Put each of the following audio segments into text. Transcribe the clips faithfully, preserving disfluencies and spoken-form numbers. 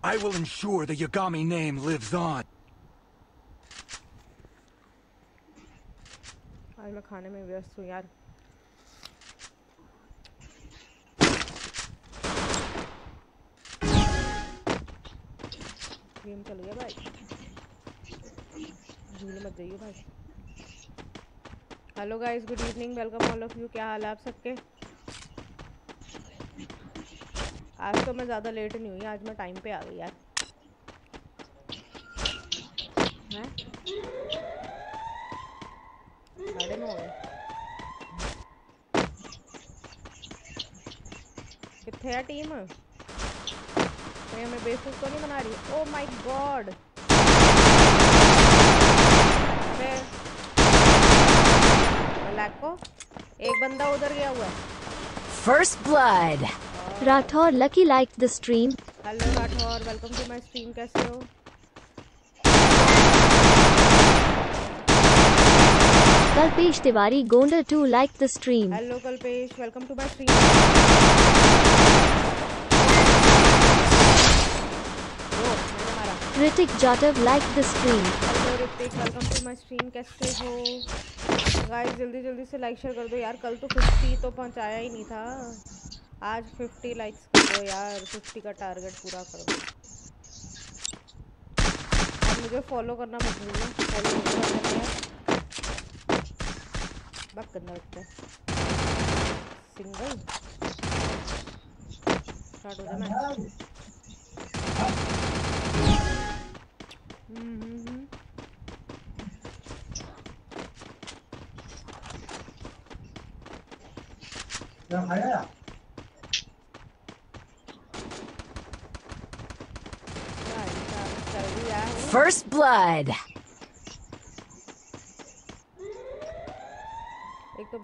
I will ensure the Yagami name lives on. आज मैं खाने में व्यस्त हूँ यार। गेम चल गया भाई, भूल मत जाइए भाई। Hello guys, good evening, welcome all of you. क्या हाल है आप सबके? आज तो मैं ज़्यादा लेट नहीं हुई, आज मैं टाइम पे आ गई यार। हैं? साढ़े नौ हो गए। कितने है टीम? कोई हमें बेवकूफ तो नहीं बना रही? ओह माय गॉड, को एक बंदा उधर गया हुआ है। First blood. Rathor Lucky liked the stream. Hello Rathore, welcome to my stream. कैसे हो? Kalpesh Tiwari Gonda too liked the stream. Hello Kalpesh, welcome to my stream. Ritik Jatav liked the stream. Hello Ritik, welcome to my stream. कैसे हो guys? जल्दी जल्दी से like share कर दो यार, कल तो पचास तो पहुंचाया ही नहीं था, आज पचास लाइक्स कर दो यार, पचास का टारगेट पूरा कर दो। और मुझे फॉलो करना मत भूलना, फॉलो नहीं करना यार, बहुत गंदा लगता है। सिंगल स्टार्ट हो जाए मैच। हम्म हम्म हम्म क्या खाया? First blood. एक तो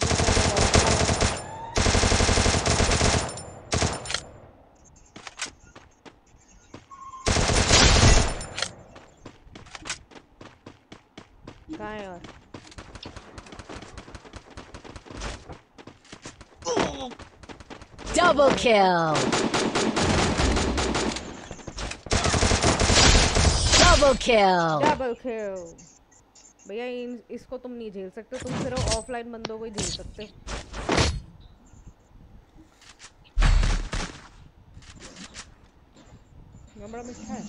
कहाँ है और Double kill. Double kill. Double kill. भैया इन इसको तुम नहीं झेल सकते, तुम सिर्फ ऑफलाइन बंदों को ही झेल सकते हो। ये बड़ा मीठा है।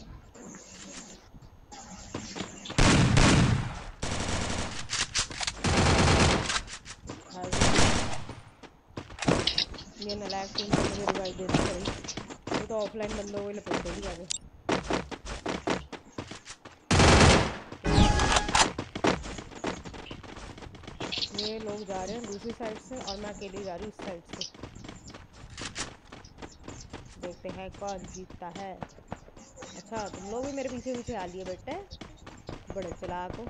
ये नलायक टीम को मुझे रिवाइव देनी पड़ी, ये तो ऑफलाइन बंदों को ही लपेट देगी आगे। ये लोग जा रहे हैं दूसरी साइड से और मैं अकेली जा रही हूँ इस साइड से। देखते हैं कौन जीतता है। अच्छा तुम लोग भी मेरे पीछे पीछे आ लिए बेटे, बड़े चालाक हो।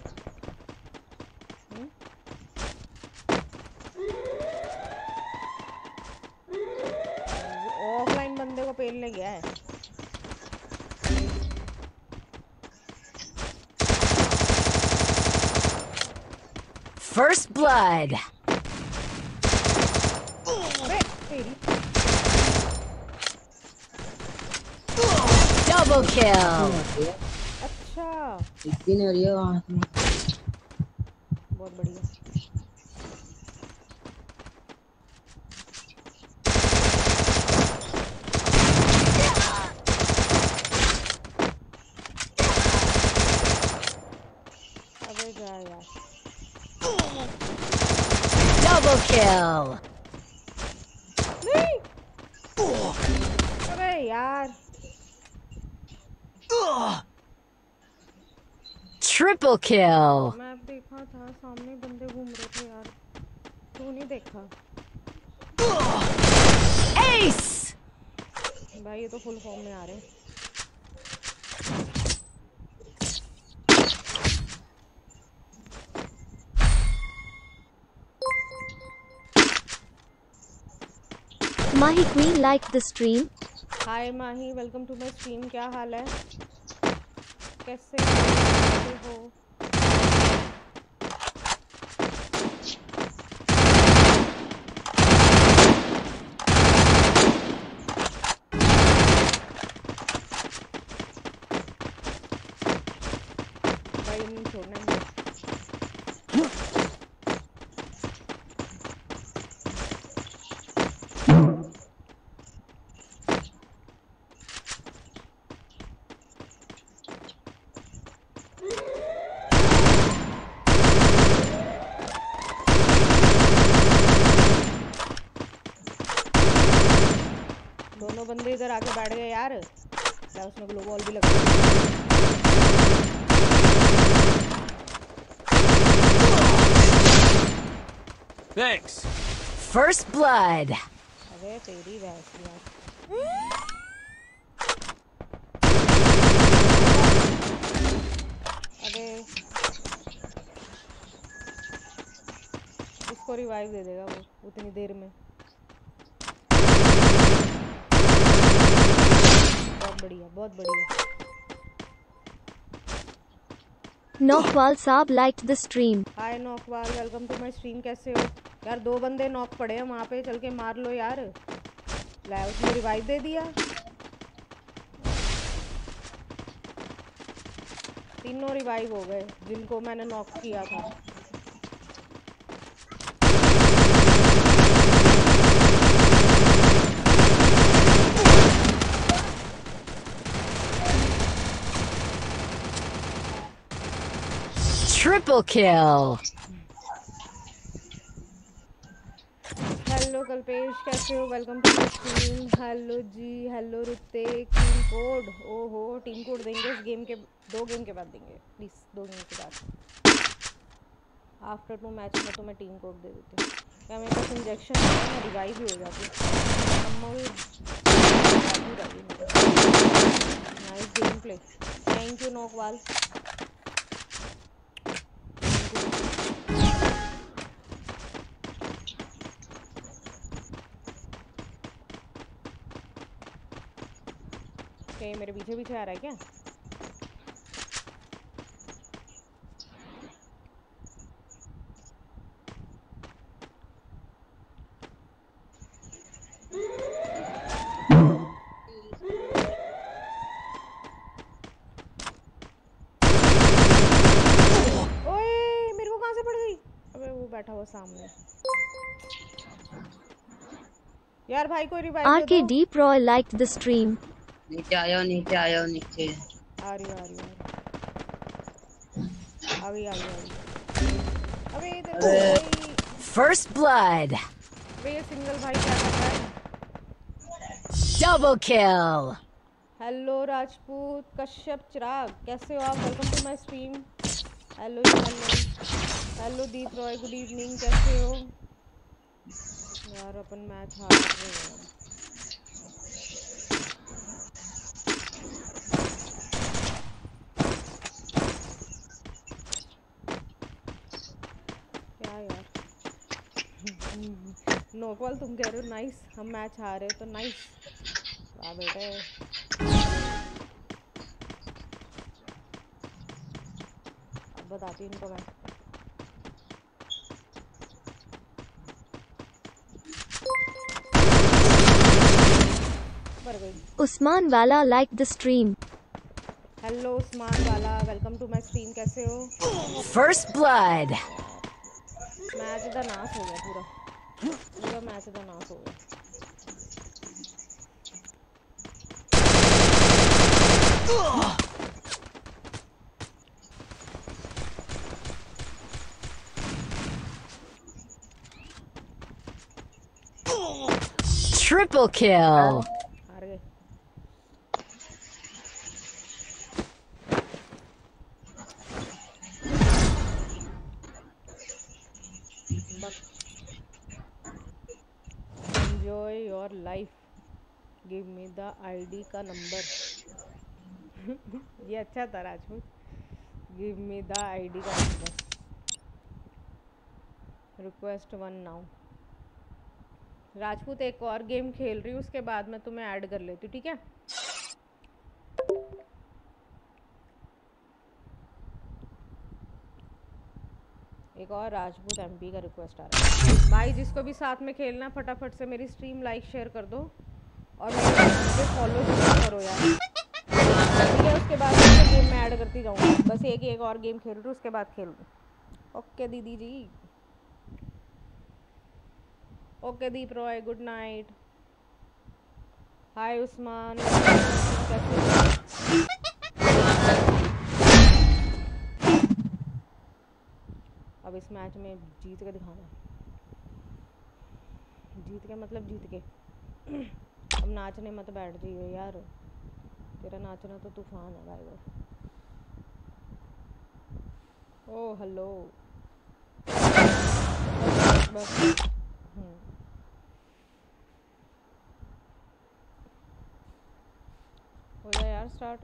ऑफलाइन बंदे को पेलने गया है। First blood. Double kill. अच्छा इतनी नहीं रही है वहाँ से। बहुत बढ़िया। अबे जा यार। Double kill. नहीं अबे यार। Triple kill. मैं देखा था सामने बंदे घूम रहे थे यार, तू नहीं देखा? Ace. भाई ये तो फुल फॉर्म में आ रहे हैं। Mahi Queen liked the stream. Hi Mahi, welcome to my stream. क्या हाल है? कैसे कैसे हो? दोनों बंदे इधर आके बैठ गए यार। क्या उसने ग्लो बॉल भी लगा Thanks. First blood. अरे तेरी भैंस यार। अबे इसको रिवाइव दे देगा वो उतनी देर में। बहुत बढ़िया बहुत बढ़िया। Nokwal Saab liked the stream. Hi Nokwal welcome to my stream. कैसे हो यार? दो बंदे नॉक पड़े हैं वहाँ पे, चल के मार लो यार। ले उसने रिवाइव दे दिया। तीनों रिवाइव हो गए जिनको मैंने नॉक किया था। Triple kill. हेलो कल्पेश कैसे हो? Welcome to my stream. Hello ji hello Ritik. Team code, ओहो टीम कोड देंगे इस गेम के, दो गेम के बाद देंगे प्लीज़, दो गेम के बाद। आफ्टर टू मैच में तो मैं टीम कोड दे देती हूँ। क्या मेरे पास इंजेक्शन है? मैं रिवाइव भी हो जाती हूँ। Nice game play, thank you Nokwal. क्या मेरे पीछे पीछे आ रहा है क्या? ओए मेरे को कहाँ से पड़ गई? अबे वो बैठा हुआ सामने यार। भाई को रिवाइव R K दे दो। Deep Roy liked the stream. नीचे आयो नीचे आयो नीचे। आ रही आ रही आ गई आ गई आ गई। अबे इधर भाई। First blood. अबे ये सिंगल भाई क्या कर रहा है? Double kill. Hello Rajput Kashyap Chirag कैसे हो आप? Welcome to my stream. Hello ji hello. Hello Deep Roy good evening कैसे हो यार? अपन मैच हार रहे हैं। क्या यार नोकवाल तुम कह रहे हो नाइस, हम मैच हारे तो नाइस। वाह बेटे। अब बताती हूँ इनको मैं। मर गई। Usman Wala liked the stream. Hello Usman Wala welcome to my stream. कैसे हो? First blood. मैच दा नाश हो गया पूरा, पूरा मैच दा नाश हो गया। Triple kill. हार गए। Enjoy your life. Give me the I D का नंबर। ये अच्छा था Rajput. Give me the I D का नंबर। Request one now। राजपूत एक और गेम खेल रही हूँ, उसके बाद मैं तुम्हें ऐड कर लेती हूँ, ठीक है? एक और राजपूत एमपी का रिक्वेस्ट आ रहा है। भाई जिसको भी साथ में खेलना फटाफट से मेरी स्ट्रीम लाइक शेयर कर दो और मेरे फॉलो करो यार, ठीक है? उसके बाद मैं गेम में ऐड करती जाऊँगी। बस एक एक और गेम खेल रही हूँ, उसके बाद खेल लूँ। ओके दीदी जी। Okay Deep Roy good night. Hi Usman अब इस मैच में जीत के दिखाना। जीत के मतलब जीत के अब नाचने मत बैठ जाइयो यार, तेरा नाचना तो तूफान है भाई। ओ हेलो बस। हम्म हो गया यार स्टार्ट।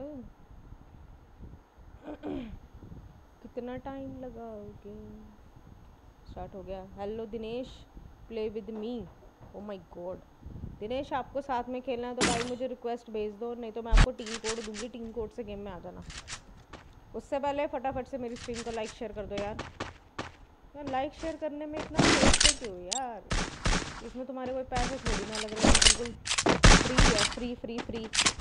कितना टाइम लगाओगे? स्टार्ट हो गया। Hello Dinesh, play with me. Oh my god Dinesh, आपको साथ में खेलना है तो भाई मुझे रिक्वेस्ट भेज दो, नहीं तो मैं आपको टीम कोड दूंगी, टीम कोड से गेम में आ जाना। उससे पहले फटाफट से मेरी स्ट्रीम को लाइक शेयर कर दो यार। यार लाइक शेयर करने में इतना सोचते क्यों यार? इसमें तुम्हारे कोई पैसे थोड़ी ना लग रहे हैं, बिल्कुल फ्री है, फ्री फ्री फ्री।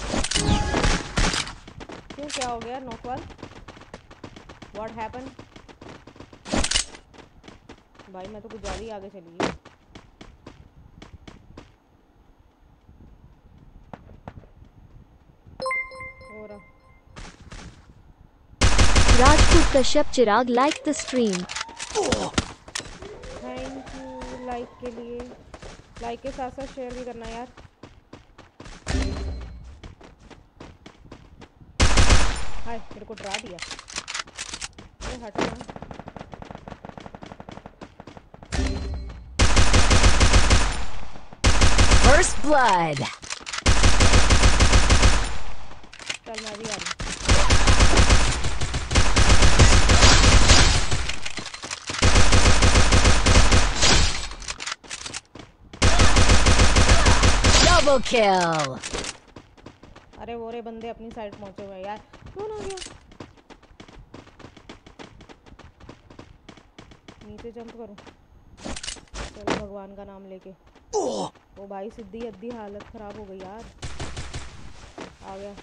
क्यों, क्या हो गया नौकवाल? What happen? भाई मैं तो कुछ ज़्यादा ही आगे चली गई। हो रहा Rajput Kashyap Chirag liked the stream. Thank you like के लिए। लाइक के साथ साथ शेयर भी करना यार। हाय मेरे को डरा दिया। अरे हटो ना। First blood. चल मैं भी आ रही। Double kill. अरे वो रे बंदे अपनी साइड पहुंचे हुए यार। कौन आ गया? नीचे जंप करूं? चलो भगवान का नाम लेके। ओ भाई सिद्धि अद्धी हालत खराब हो गई यार। आ गया।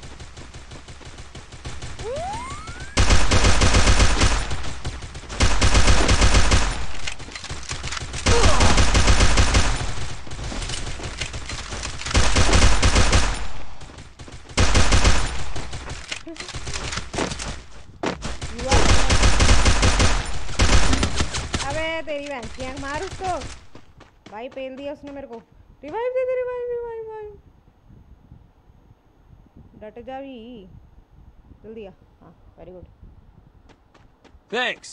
अबे तेरी बहन की आंख मार उसको। भाई पेल दिया उसने मेरे को। रिवाइव दे दे, रिवाइव रिवाइव रिवाइव। डट जा भी जल्दी आ। हाँ वेरी गुड। Thanks.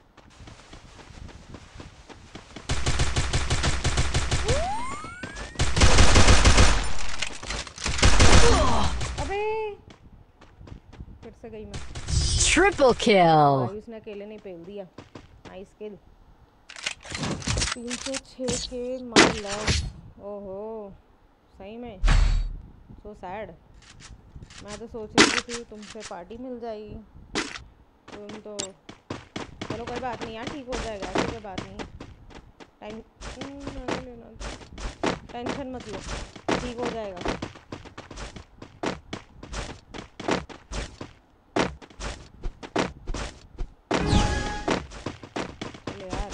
अबे फिर से गई मैं। Triple kill. भाई उसने अकेले नहीं पेल दिया। Nice kill. तीन सौ छः के माय लव। ओहो सही में सो सैड। मैं तो सोच रही थी तुमसे पार्टी मिल जाएगी। तुम तो चलो कोई बात नहीं यार, ठीक हो जाएगा, ऐसी कोई बात नहीं। टाइम टेंशन मत लो, ठीक हो जाएगा। चलो यार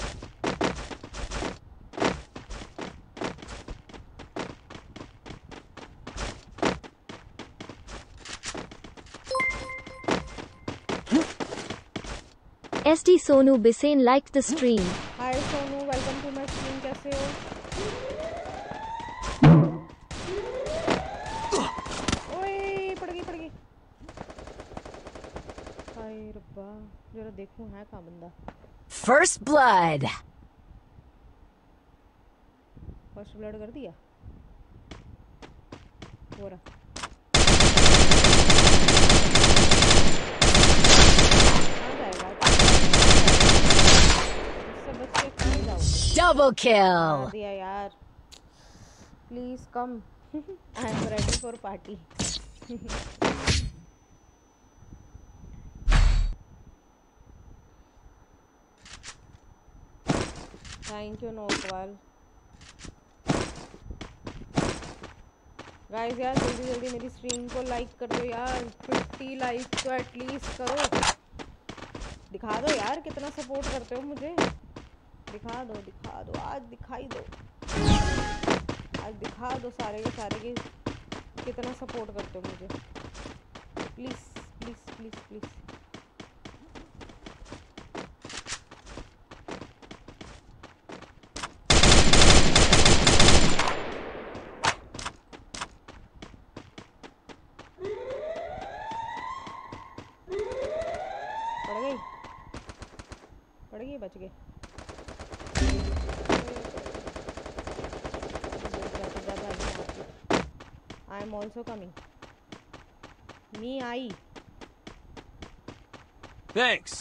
S D Sonu Bisain liked the stream. Hi Sonu, welcome to my stream. कैसे हो? ओए पड़ गई पड़ गई। हाय रब्बा, जरा देखूं है कहाँ बंदा। First blood. फर्स्ट ब्लड कर दिया। हो रहा Double kill. दिया यार। Please come. I am ready for party. Thank you Naukwal. Guys यार जल्दी जल्दी मेरी स्ट्रीम को लाइक कर दो यार। फिफ्टी लाइक तो एटलीस्ट करो। दिखा दो यार कितना सपोर्ट करते हो मुझे। दिखा दो दिखा दो आज दिखाई दो। आज दिखा दो सारे के सारे के कितना सपोर्ट करते हो मुझे। Please please please please. गए बच गए। I am also coming. Me I. Thanks.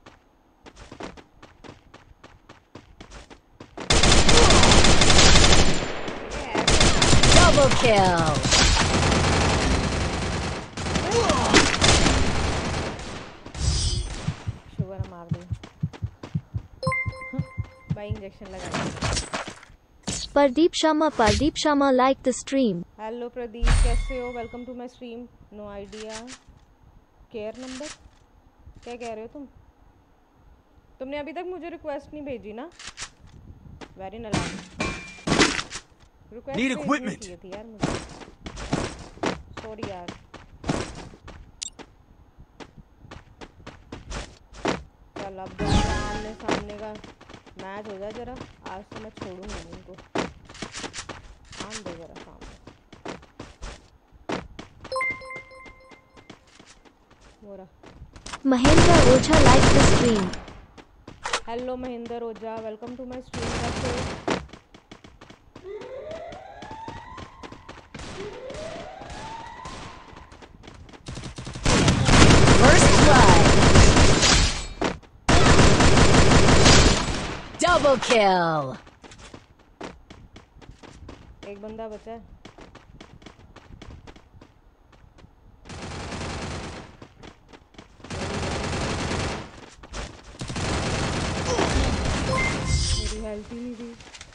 Double kill. Sugar मार दी भाई, इंजेक्शन लगा। Pardeep Sharma Pardeep Sharma like the stream. Hello Pradeep, कैसे हो? Welcome to my stream. No idea care number क्या कह रहे हो तुम? तुमने अभी तक मुझे रिक्वेस्ट नहीं भेजी ना? वेरी नालायक। रिक्वेस्ट Need भेजनी equipment. चाहिए थी यार मुझे। सॉरी यार। चल अब जरा आमने सामने का मैच हो जाए जरा। आज तो मैं छोड़ूंगी नहीं इनको। आम दे जरा सामने। वो रहा। Mahendra Oja like the stream. Hello Mahendra Ojha, welcome to my stream. कैसे हो? First blood. Double kill. एक बंदा बचा है। मेरी हेल्थ ही नहीं थी।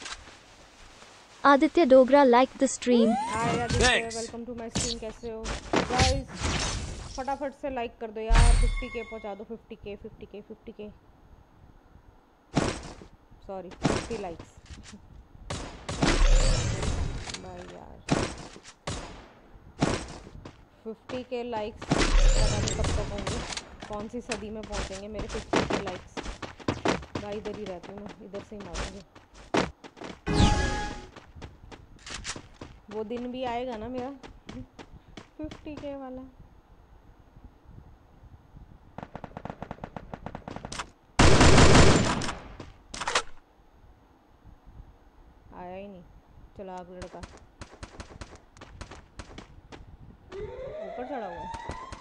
Aditya Dogra like the stream. Hi Aditya, Thanks. Welcome to my stream. कैसे हो गाइस? फटाफट से लाइक कर दो यार। फिफ्टी के पहुंचा दो। फिफ्टी के फिफ्टी के फिफ्टी के सॉरी फिफ्टी लाइक्स भाई यार। फिफ्टी के लाइक्स पता नहीं कब तक होंगे, कौन सी सदी में पहुंचेंगे मेरे फिफ्टी के लाइक्स। भाई इधर ही रहती हूँ मैं, इधर से ही मारूंगी। वो दिन भी आएगा ना मेरा फिफ्टी के वाला। आया ही नहीं। चलाक लड़का ऊपर चढ़ा हुआ है।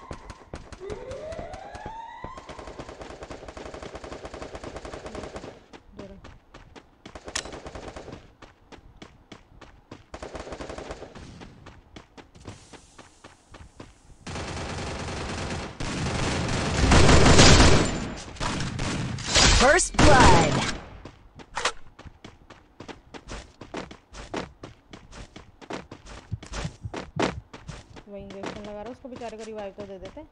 जरा First blood. वही इंजेक्शन लगा रहा, उसको बेचारे को रिवाइव तो दे देते।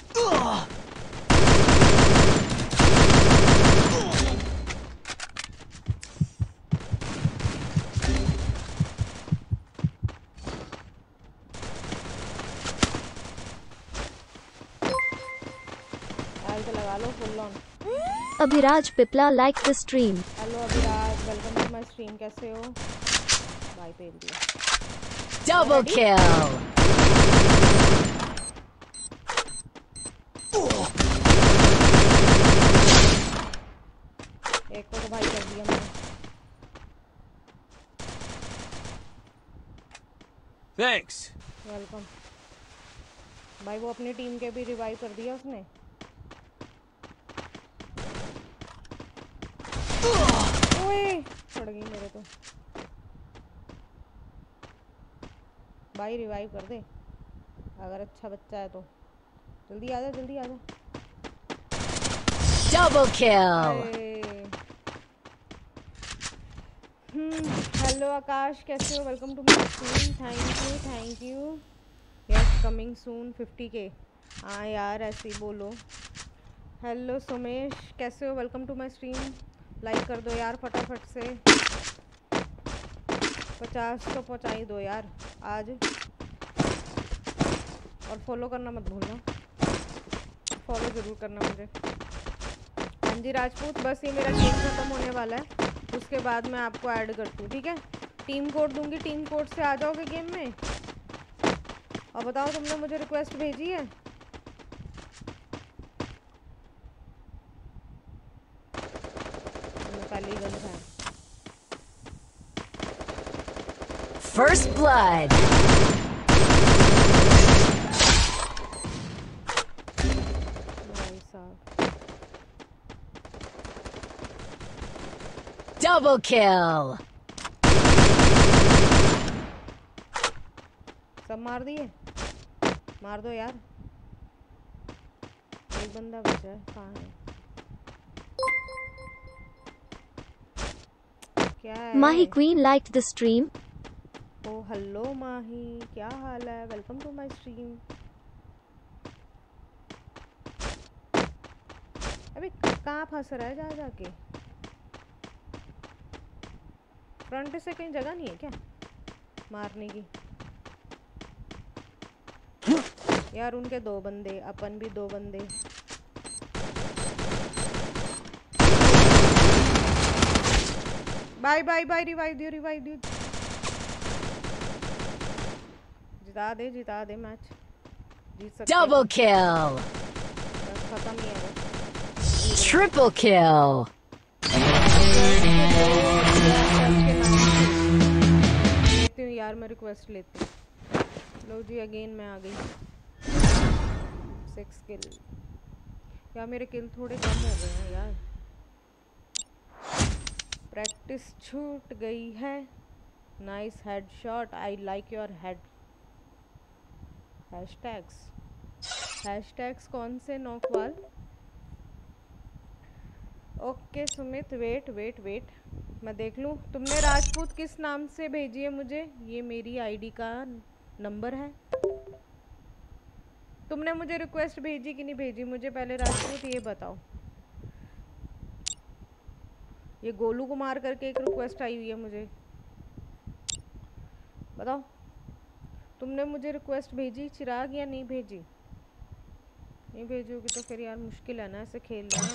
हेल्थ लगा लो full on. Abhiraj Pipla like the stream. Hello Abhiraj, welcome to my stream. कैसे हो? भाई पेल दिया। Double kill. एक को तो भाई कर दिया मैंने। Thanks. वेलकम भाई। वो अपनी टीम के भी रिवाइव कर दिया उसने। ओए पड़ गई मेरे तो। भाई रिवाइव कर दे अगर अच्छा बच्चा है तो। जल्दी आ जा, जल्दी आ जा। Double kill. Hmm hello Akash, कैसे हो? Welcome to my stream. Thank you thank you. Yes coming soon fifty K. हाँ यार ऐसे ही बोलो। हेलो सुमेश, कैसे हो? Welcome to my stream. Like कर दो यार फटाफट से। पचास तो पहुँचा ही दो यार आज। और फॉलो करना मत भूलना, फॉलो ज़रूर करना मुझे। हाँ जी राजपूत, बस ये मेरा गेम ख़त्म होने वाला है, उसके बाद मैं आपको ऐड करती हूँ, ठीक है? टीम कोड दूंगी, टीम कोड से आ जाओगे गेम में। और बताओ तुमने मुझे रिक्वेस्ट भेजी है? First blood. भाई साहब Double kill. सब मार दिए, मार दो यार। एक बंदा बचा है, कहाँ है? क्या है? Mahi Queen liked the stream. Oh hello Mahi, क्या हाल है? Welcome to my stream. अबे कहाँ फंस रहा है जा जाके? फ्रंट से कहीं जगह नहीं है क्या मारने की? यार उनके दो बंदे, अपन भी दो बंदे। बाय बाय बाय, रिवाइव दियो रिवाइव दियो। जिता दे जिता दे मैच, जीत सकते हैं। Double kill. बस खत्म ही है वो। Triple kill. लेती हूँ यार, मैं रिक्वेस्ट लेती हूँ। लो जी अगेन मैं आ गई। Six kill. यार मेरे किल थोड़े कम हो गए हैं यार, प्रैक्टिस छूट गई है। Nice headshot, I like your head. Hashtags hashtags कौन से नौकवाल? Okay Sumit, wait wait wait, मैं देख लूँ। तुमने राजपूत किस नाम से भेजी है मुझे? ये मेरी आईडी का नंबर है। तुमने मुझे रिक्वेस्ट भेजी कि नहीं भेजी? मुझे पहले राजपूत ये बताओ। ये गोलू कुमार करके एक रिक्वेस्ट आई हुई है मुझे, बताओ तुमने मुझे रिक्वेस्ट भेजी चिराग या नहीं भेजी? नहीं भेजोगी तो फिर यार मुश्किल है ना ऐसे खेलना।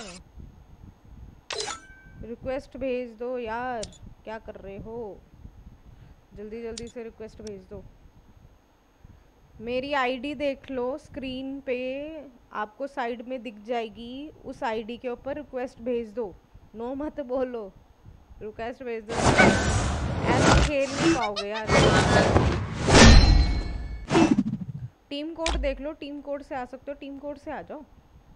रिक्वेस्ट भेज दो यार, क्या कर रहे हो? जल्दी जल्दी से रिक्वेस्ट भेज दो। मेरी आईडी देख लो स्क्रीन पे, आपको साइड में दिख जाएगी। उस आईडी के ऊपर रिक्वेस्ट भेज दो। नो मत बोलो, रिक्वेस्ट भेज दो। ऐसे खेल नहीं पाओगे यार। टीम कोड देख लो, टीम कोड से आ सकते हो, टीम कोड से आ जाओ।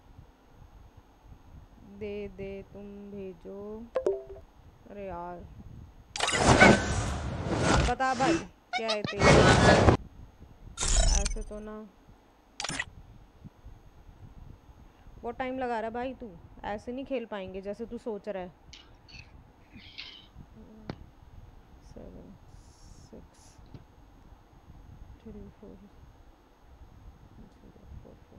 दे दे तुम भेजो। अरे यार बता भाई क्या है तेरा? ऐसे तो ना बहुत टाइम लगा रहा भाई, तू ऐसे नहीं खेल पाएंगे जैसे तू सोच रहा है। Seven six three four four four.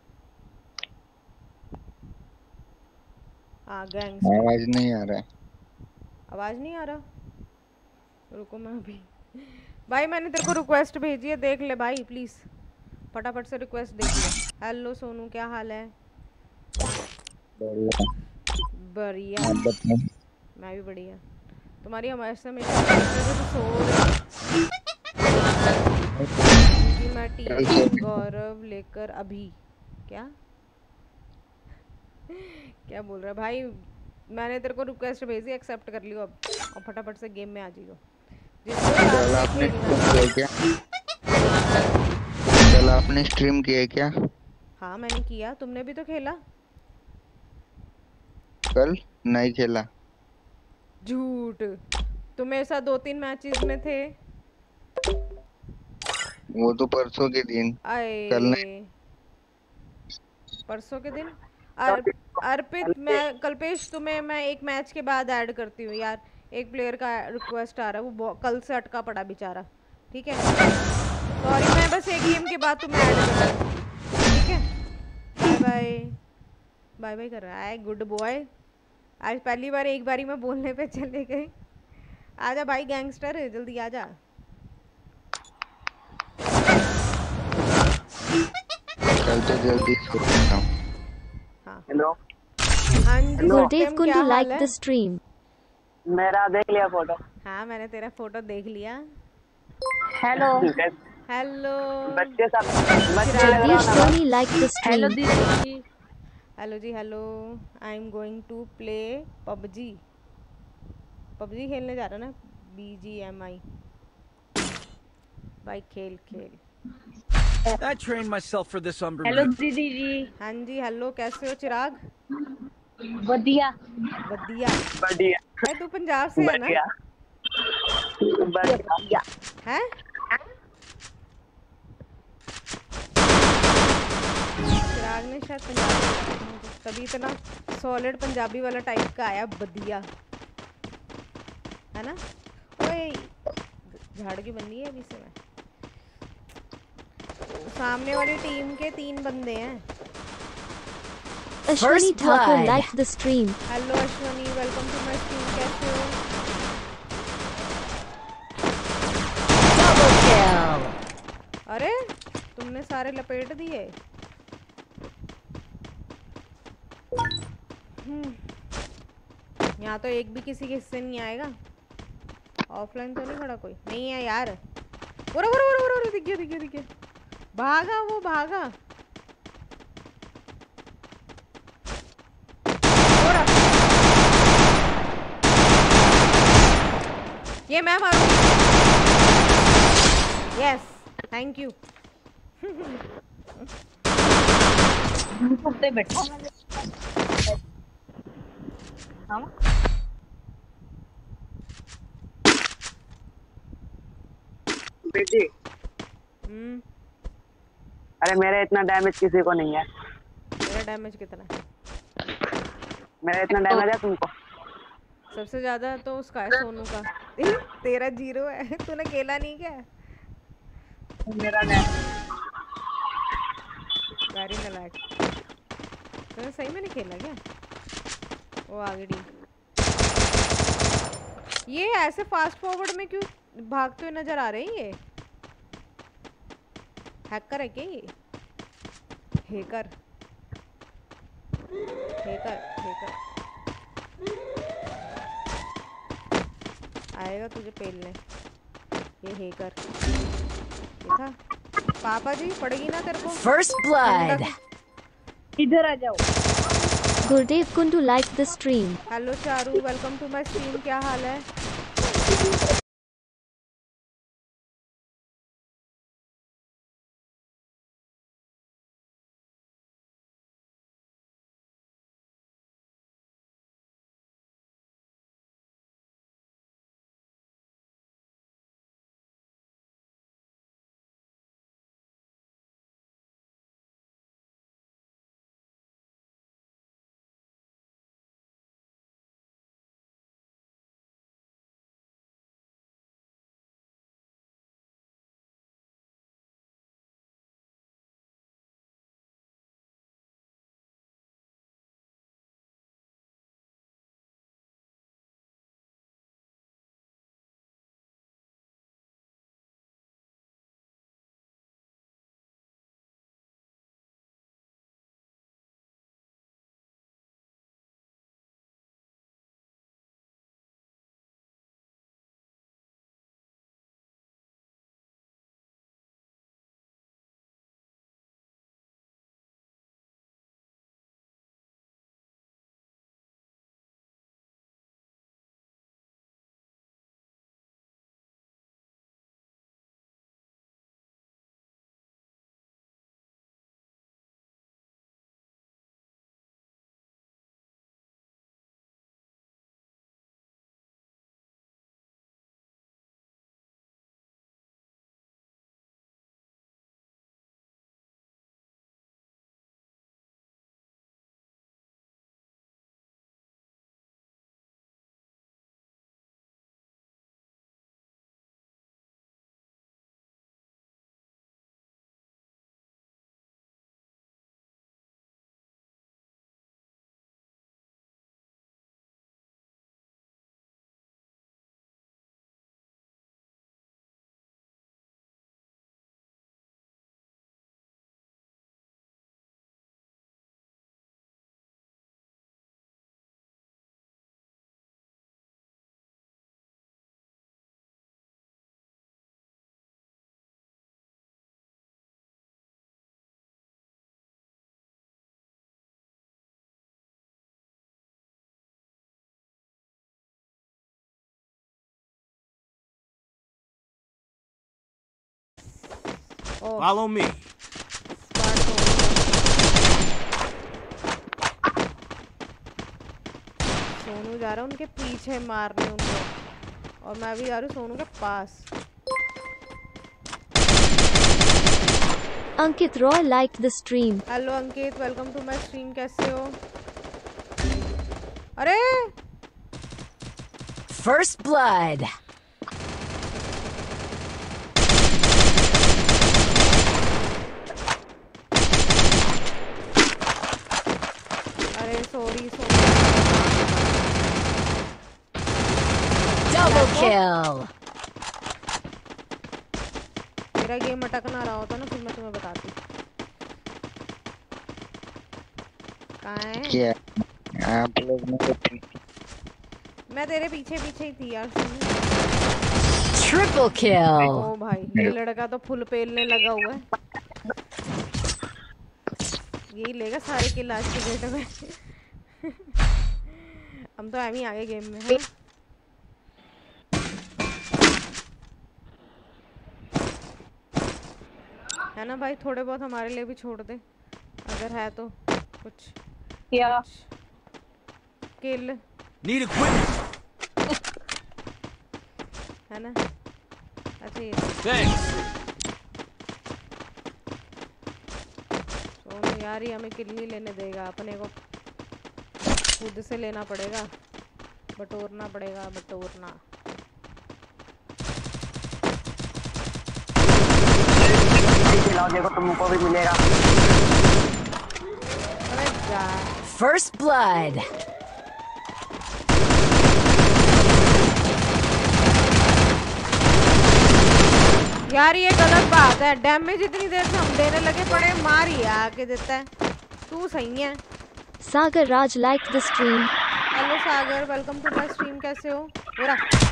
हाँ गैंग्स। आवाज नहीं आ रहा है। आवाज नहीं आ रहा? रुको मैं अभी भाई मैंने तेरे को रिक्वेस्ट भेजी है, देख ले भाई प्लीज, फटाफट से रिक्वेस्ट देख ले। हेलो सोनू, क्या हाल है? बढ़िया। बढ़िया। आप बताओ। मैं भी बढ़िया। तुम्हारी हमारे से हमेशा सो रही मैं टीम गौरव लेकर अभी। क्या क्या बोल रहा है भाई? मैंने तेरे को रिक्वेस्ट भेजी, एक्सेप्ट कर लियो अब और फटाफट से गेम में आ जाइयो। कल आपने स्ट्रीम किया क्या? कल आपने स्ट्रीम किया क्या? हाँ मैंने किया, तुमने भी तो खेला। कल नहीं खेला। झूठ, तुम मेरे साथ दो तीन मैचेस में थे। वो तो परसों के दिन। आए कल नहीं। परसों के दिन। अर, अर्पित मैं कल्पेश तुम्हें मैं एक मैच के बाद ऐड करती हूँ यार। एक प्लेयर का रिक्वेस्ट आ रहा है, वो कल से अटका पड़ा बेचारा। ठीक है सॉरी, मैं बस एक गेम के बाद तुम्हें ऐड कर रहा हूँ। ठीक है बाय बाय बाय बाय कर रहा है। गुड बॉय, आज पहली बार एक बारी में बोलने पे चले गए। आजा भाई गैंगस्टर, जल्दी आजा। कल तो जल्दी सो रहा हूँ। हाँ हेलो हाँ जी Gurdev सत्यम, क्या Kundu हाल liked है? the stream. मेरा देख लिया फोटो। हाँ मैंने तेरा फोटो देख लिया। हेलो हेलो बच्चे सब बच्चे Jagdish Soni liked the hello stream. दीदी। Hello ji hello. I am going to play PUBG. PUBG खेलने जा रहा ना? B G M I. भाई खेल खेल। I trained myself for this on hello Bermuda. दीदी जी। हाँ जी हेलो, कैसे हो चिराग? बढ़िया बदिया। बढ़िया अरे तू पंजाब से है ना? बढ़िया बढ़िया। हैं? चिराग ने शायद पंजाबी, तभी इतना सॉलिड पंजाबी वाला टाइप का आया बदिया, है ना? ओए झाड़ की बंदी है अभी से मैं। सामने वाली टीम के तीन बंदे हैं। Ashwini First Thakur blood. liked the stream. Hello Ashwani, welcome to my stream, कैसे हो? Double kill. अरे तुमने सारे लपेट दिए। हम्म, यहाँ तो एक भी किसी के हिस्से नहीं आएगा। ऑफलाइन तो नहीं खड़ा कोई? नहीं है यार। ओरे ओरे ओरे ओरे, दिख गया दिख गया दिख गया। भागा वो भागा। ओरा। ये मैं मारूंगी। Yes thank you. कुत्ते बैठा हाँ बेटी। हम्म, अरे मेरा इतना डैमेज किसी को नहीं है। मेरा डैमेज कितना है? मेरा इतना डैमेज है तुमको। सबसे ज्यादा तो उसका है, सोनू का। तेरा जीरो है। तूने खेला नहीं क्या? मेरा डैमेज वेरी नालायक। तूने सही में नहीं खेला क्या? वो आगे डी। ये ऐसे फास्ट फॉरवर्ड में क्यों भागते हुए नजर आ रहे हैं ये? हैकर है क्या ये? हैकर हैकर हैकर आएगा तुझे पेलने। ये हैकर देखा? पापा जी पड़ेगी ना तेरे को? First blood. इधर आ जाओ। Gurdev Kundu liked the stream. Hello Charu, welcome to my stream, क्या हाल है? Follow me. स्क्वाड तो हो गया। सोनू जा रहा है उनके पीछे मारने उनको, और मैं भी जा रही हूँ सोनू के पास। Ankit Roy liked the stream. Hello Ankit, welcome to my stream. कैसे हो? अरे First blood. अरे सॉरी सॉरी। Double kill. मेरा गेम अटक ना रहा होता ना फिर मैं तुम्हें बताती। कहाँ है? क्या आप लोग मेरे पीछे? मैं तेरे पीछे पीछे ही थी यार। Triple kill. ओ भाई ये लड़का तो फुल पेलने लगा हुआ है। यही लेगा सारे किल आज के डेट में। हम तो एम ही आगे गेम में है। है ना भाई, थोड़े बहुत हमारे लिए भी छोड़ दे अगर है तो कुछ। क्या किल Need equipment. है ना? अच्छा ये Thanks. सोनू यार ही हमें किल नहीं लेने देगा, अपने को खुद से लेना पड़ेगा, बटोरना पड़ेगा, बटोरना। खिलाओ, देखो तुमको भी मिलेगा। अरे जा First blood. यार ये गलत बात है, डैमेज इतनी देर से हम देने लगे पड़े, मार ही आके देता है। तू सही है। Sagar Raj liked the stream. Hello Sagar, welcome to my stream. कैसे हो? पूरा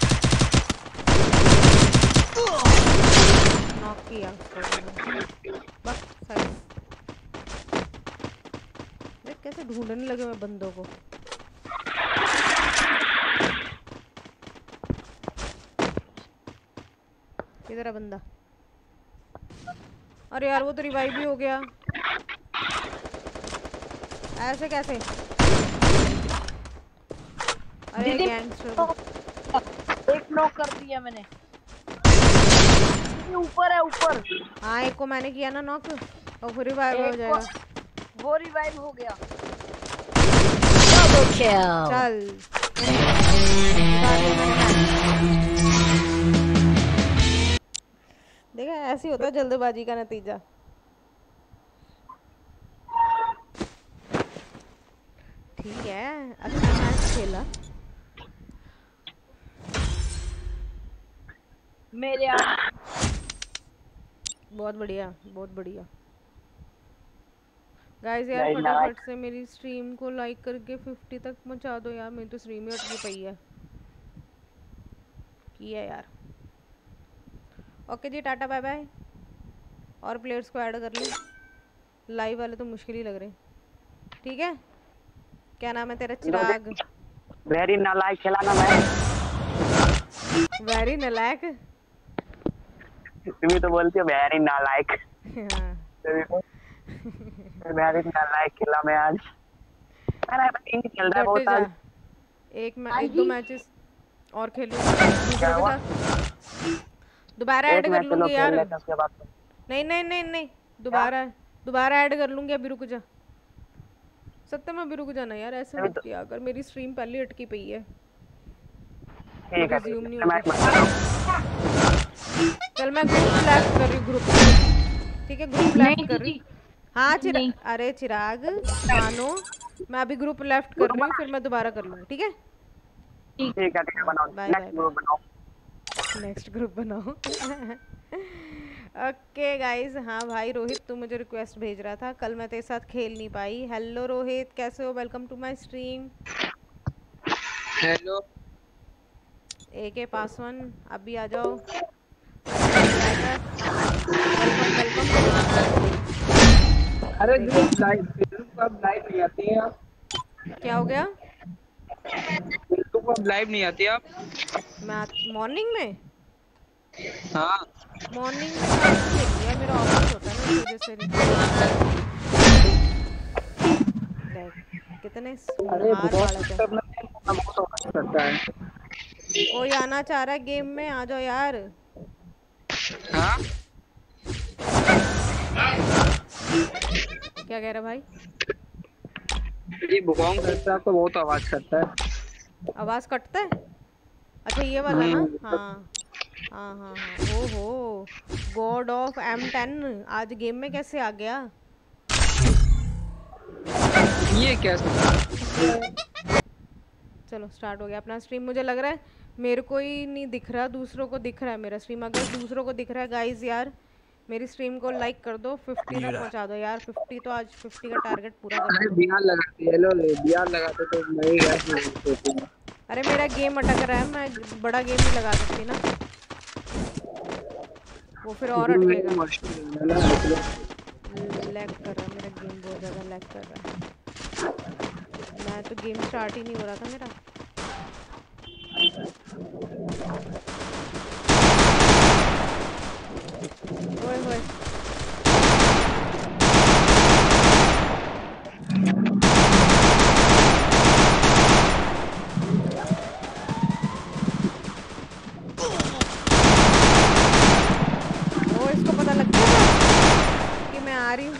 नॉक किया उसको। बस सही। देख कैसे ढूंढने लगे मैं बंदों को। किधर है बंदा? अरे यार वो तो रिवाइव भी हो गया। ऐसे कैसे? अरे दीदी, गैंगस्टर एक नॉक कर दिया मैंने। ये ऊपर है, ऊपर। हाँ एक को मैंने किया ना नॉक, और फिर रिवाइव हो एक जाएगा। को- वो रिवाइव हो गया। Double kill. चल देखा, ऐसे ही होता है जल्दबाजी का नतीजा। ठीक है, अच्छा मैच खेला। मेरे यहाँ बहुत बढ़िया, बहुत बढ़िया। गाइस यार Guys, फटाफट से मेरी स्ट्रीम को लाइक करके फिफ्टी तक पहुंचा दो यार, मेरी तो स्ट्रीम ही अटकी पई है। किया यार। ओके जी, टाटा बाय बाय। और प्लेयर्स को ऐड कर ले, लाइव वाले तो मुश्किल ही लग रहे। ठीक है, क्या नाम है तेरा? चिराग। वेरी नालायक खेला ना मैं। वेरी नालायक। तुम तो बोलती हो वेरी नालायक। हाँ। वेरी नालायक खेला मैं आज। अरे टीम खेल रहा है बहुत आज। एक मैं एक दो मैचेस और खेलूंगी दूसरे के साथ, दोबारा ऐड कर लूंगी यार। नहीं नहीं नहीं नहीं, दोबारा दोबारा ऐड कर लूंगी। अभी रुक जा, सत्य में अभी रुक जाना यार, ऐसे मत किया अगर मेरी स्ट्रीम पहले अटकी पई है। ठीक है, रिज्यूम नहीं मैच होता। चल मैं ग्रुप लेफ्ट कर रही हूँ, ग्रुप। ठीक है, ग्रुप लेफ्ट कर रही। हाँ चिराग, अरे चिराग मानो, मैं अभी ग्रुप लेफ्ट कर रही हूँ, फिर मैं दोबारा कर लूंगी। ठीक है ठीक है, ठीक है, बनाओ नेक्स्ट ग्रुप बनाओ। नेक्स्ट ग्रुप बनाओ। Okay guys. हाँ भाई रोहित, तू मुझे रिक्वेस्ट भेज रहा था, कल मैं तेरे साथ खेल नहीं पाई। हेलो रोहित, कैसे हो? Welcome to my stream. Hello A K Paswan, अभी आ जाओ। वेलकम अरे ग्रुप लाइव ग्रुप अब लाइव नहीं आती हैं आप। क्या हो गया? ग्रुप अब लाइव नहीं आती आप। मैं मॉर्निंग में हाँ मॉर्निंग में मेरा ऑफिस होता है ना इस वजह से देख कितने अरे हार बहुत बालक है। करना है, बहुत आवाज करता है। कोई आना चाह रहा है गेम में, आ जाओ यार। हाँ क्या कह रहा भाई? जी बुकॉन्ग करता है तो बहुत आवाज करता है। आवाज कटता है? अच्छा ये वाला ना? हाँ हाँ हाँ हाँ। ओहो गॉड ऑफ एम टेन आज गेम में कैसे आ गया? ये कैसे? चलो स्टार्ट हो गया अपना स्ट्रीम। मुझे लग रहा है मेरे को ही नहीं दिख रहा, दूसरों को दिख रहा है मेरा स्ट्रीम। अगर दूसरों को दिख रहा है गाइस यार मेरी स्ट्रीम को लाइक कर दो, फिफ्टी तक पहुंचा दो यार। फिफ्टी तो आज फिफ्टी का टारगेट पूरा कर अरे दो। बिहार लगाते हेलो बिहार लगाते तो मैं ही गैस में सोचती हूँ। अरे मेरा गेम अटक रहा है, मैं बड़ा गेम नहीं लगा सकती ना, वो फिर और अटकेगा। लैग कर रहा है मेरा गेम, बहुत ज़्यादा लैग कर रहा है। मैं तो गेम स्टार्ट ही नहीं हो रहा था मेरा। ओए होए ओ इसको पता लग गया कि मैं आ रही हूँ।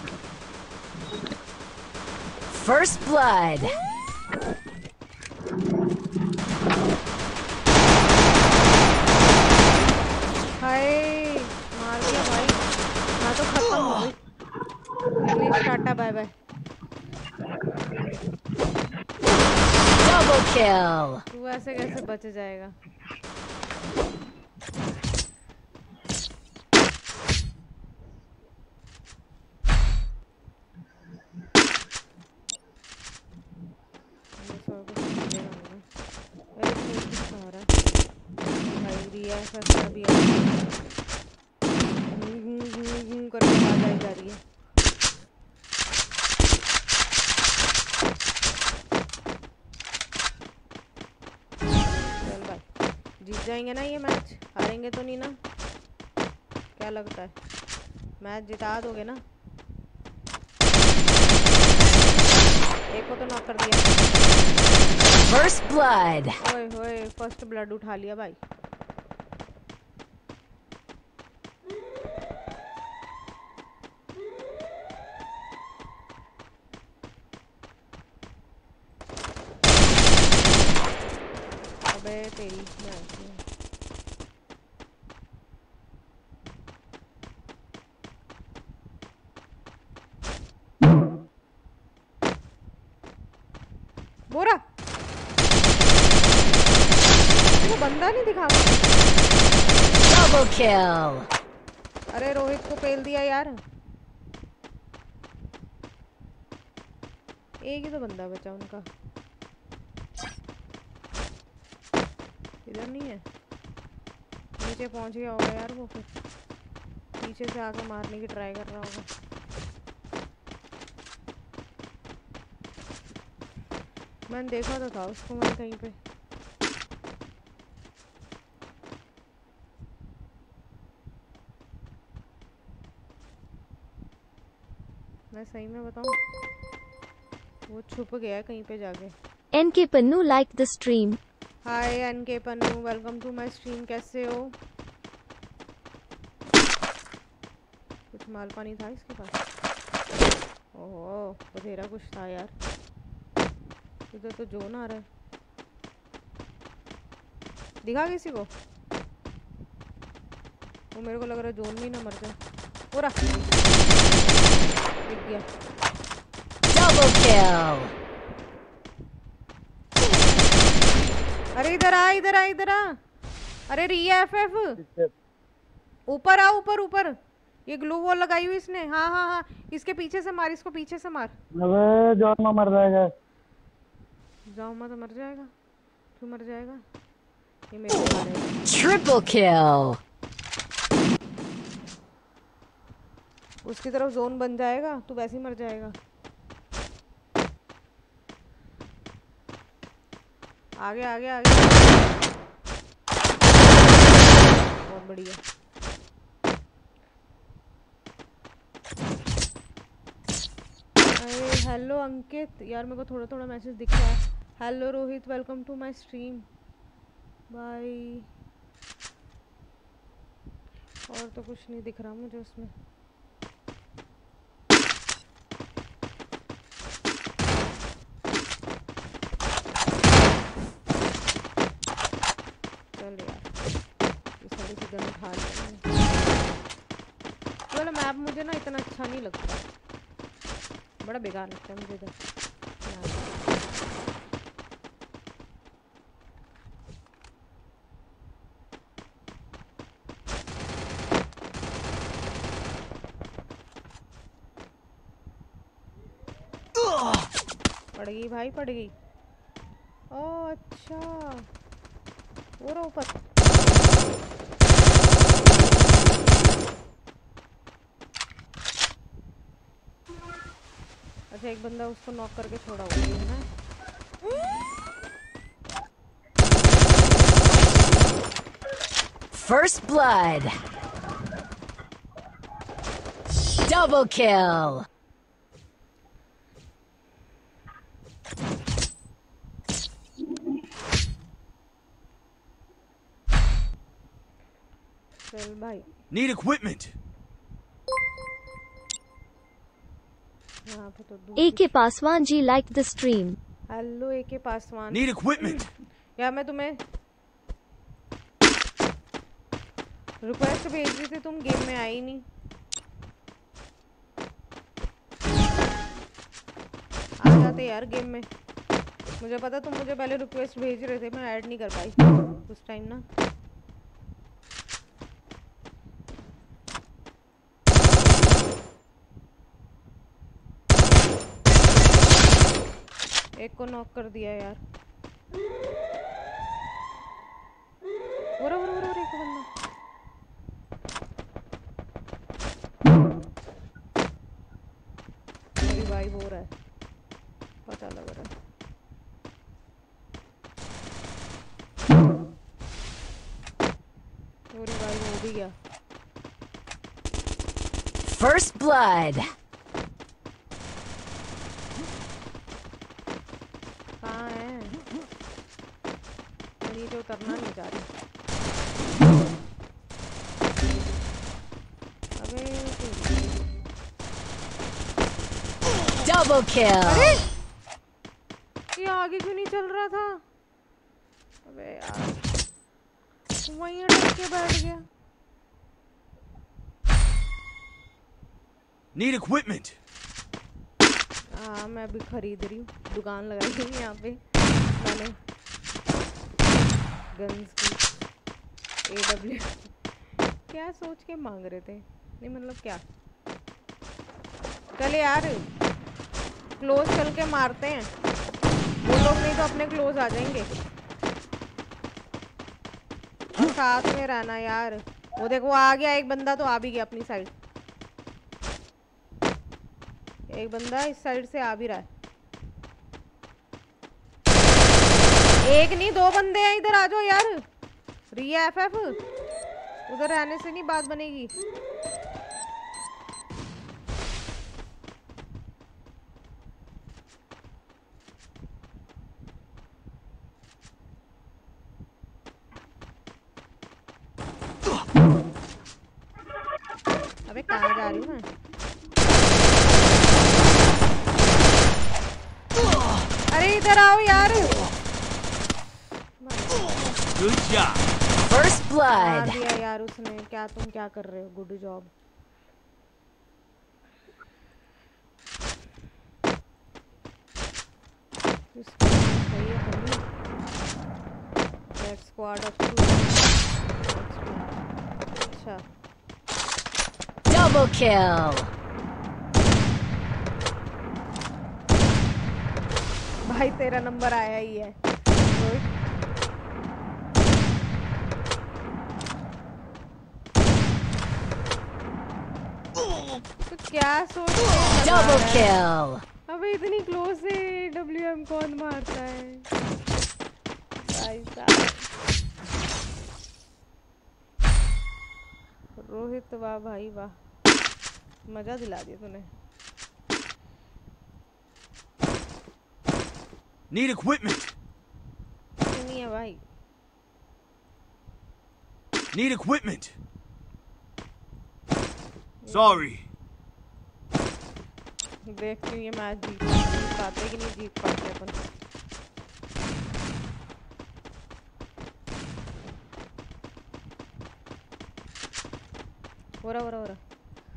First blood. हाय मार दिया भाई, मैं तो खत्म हो गई। चलिए tata bye bye. Double kill. तू ऐसे कैसे बच जाएगा? रिया फंसा भी है, घूम घूम घूम घूम करके आवाज आई जा रही है। चल भाई जीत जाएंगे ना ये मैच, हारेंगे तो नहीं ना? क्या लगता है मैच जिता दोगे ना? एक को तो नॉक कर दिया। First blood. ओए होए फर्स्ट ब्लड उठा लिया भाई। अबे तेरी बोरा वो बंदा नहीं दिखा। Double kill. अरे रोहित को पेल दिया यार। एक ही तो बंदा बचा उनका, इधर नहीं है। नीचे पहुंच गया होगा यार वो, फिर पीछे से आके मारने की ट्राई कर रहा होगा। मैंने देखा तो था उसको, मैं कहीं पे। मैं सही में बताऊं वो छुप गया है कहीं पे जाके। N K Pannu liked the stream. Hi N K Pannu, welcome to my stream. कैसे हो? कुछ माल पानी था इसके पास? ओहो बथेरा कुछ था यार। इधर तो जोन आ रहा है, दिखा किसी को? वो मेरे को लग रहा है जोन में ही ना मर जाए। पूरा दिख गया। Double kill. अरे इधर आ इधर आ इधर आ। अरे रिया एफ एफ ऊपर आ, ऊपर ऊपर। ये ग्लू वॉल लगाई हुई इसने। हाँ हाँ हाँ इसके पीछे से मार, इसको पीछे से मार। अबे जॉन में मर जाएगा। जाओ मत, मर जाएगा। क्यों मर जाएगा? ये मेरे को मारेगा। Triple kill. उसकी तरफ जोन बन जाएगा तो वैसे ही मर जाएगा। आगे आगे आगे। बहुत बढ़िया। अरे हेलो अंकित, यार मेरे को थोड़ा थोड़ा मैसेज दिख रहा है। Hello Rohit, welcome to my stream. Bye. और तो कुछ नहीं दिख रहा मुझे उसमें। चल यार, इस सारी से गन उठा लेंगे। ये वाला मैप मुझे ना इतना अच्छा नहीं लगता, बड़ा बेकार लगता है मुझे इधर। पड़ गई भाई, पड़ गई। ओह अच्छा, वो रहा ऊपर। अच्छा, एक बंदा उसको नॉक करके छोड़ा हुआ है ना। First blood. Double kill. चल भाई। Need equipment. यहाँ पे तो A K Paswan ji like the stream. Hello A K Paswan. Need equipment. यार मैं तुम्हें रिक्वेस्ट भेज दी थी, तुम गेम में आई ही नहीं। आ जाते यार गेम में। मुझे पता तुम मुझे पहले रिक्वेस्ट भेज रहे थे, मैं ऐड नहीं कर पाई उस टाइम ना। एक को नॉक कर दिया यार। ओरे ओरे ओरे ओरे, एक बंदा। रिवाइव हो रहा है, पता लग रहा है। वो रिवाइव हो भी गया। First blood. कहाँ है? नीचे उतरना नहीं चाह रही। अबे Double kill. अरे ये आगे क्यों नहीं चल रहा था? अबे यार, वहीं अटक के बैठ गया। Need equipment. हाँ मैं अभी खरीद रही हूँ, दुकान लगाई है यहाँ पे मैंने गन्स की। ए डब्ल्यू क्या सोच के मांग रहे थे? नहीं मतलब क्या, चल यार क्लोज चल के मारते हैं, वो लोग नहीं तो अपने क्लोज आ जाएंगे। और साथ में रहना यार। वो देखो आ गया एक बंदा, तो आ भी गया अपनी साइड। एक बंदा इस साइड से आ भी रहा है। एक नहीं दो बंदे हैं, इधर आ जाओ यार। रिया एफ एफ, उधर रहने से नहीं बात बनेगी। अबे कहाँ जा रही हूँ मैं? अरे इधर आओ यार। Good job. First मार blood. दिया यार उसने। क्या तुम क्या कर रहे हो? Good job. सही है भाई। Red squad of two. अच्छा Double kill. भाई तेरा नंबर आया ही है रोहित। तो क्या सोच रहे हो? Double kill. अबे इतनी क्लोज से डब्ल्यू एम कौन मारता है भाई साहब? रोहित वाह भाई वाह, मजा दिला दिया तूने। Need equipment. नहीं है भाई. Need equipment. Sorry. देखती हूँ ये मैच जीत जीत पाते कि नहीं जीत पाते अपन. हो रहा हो रहा हो रहा.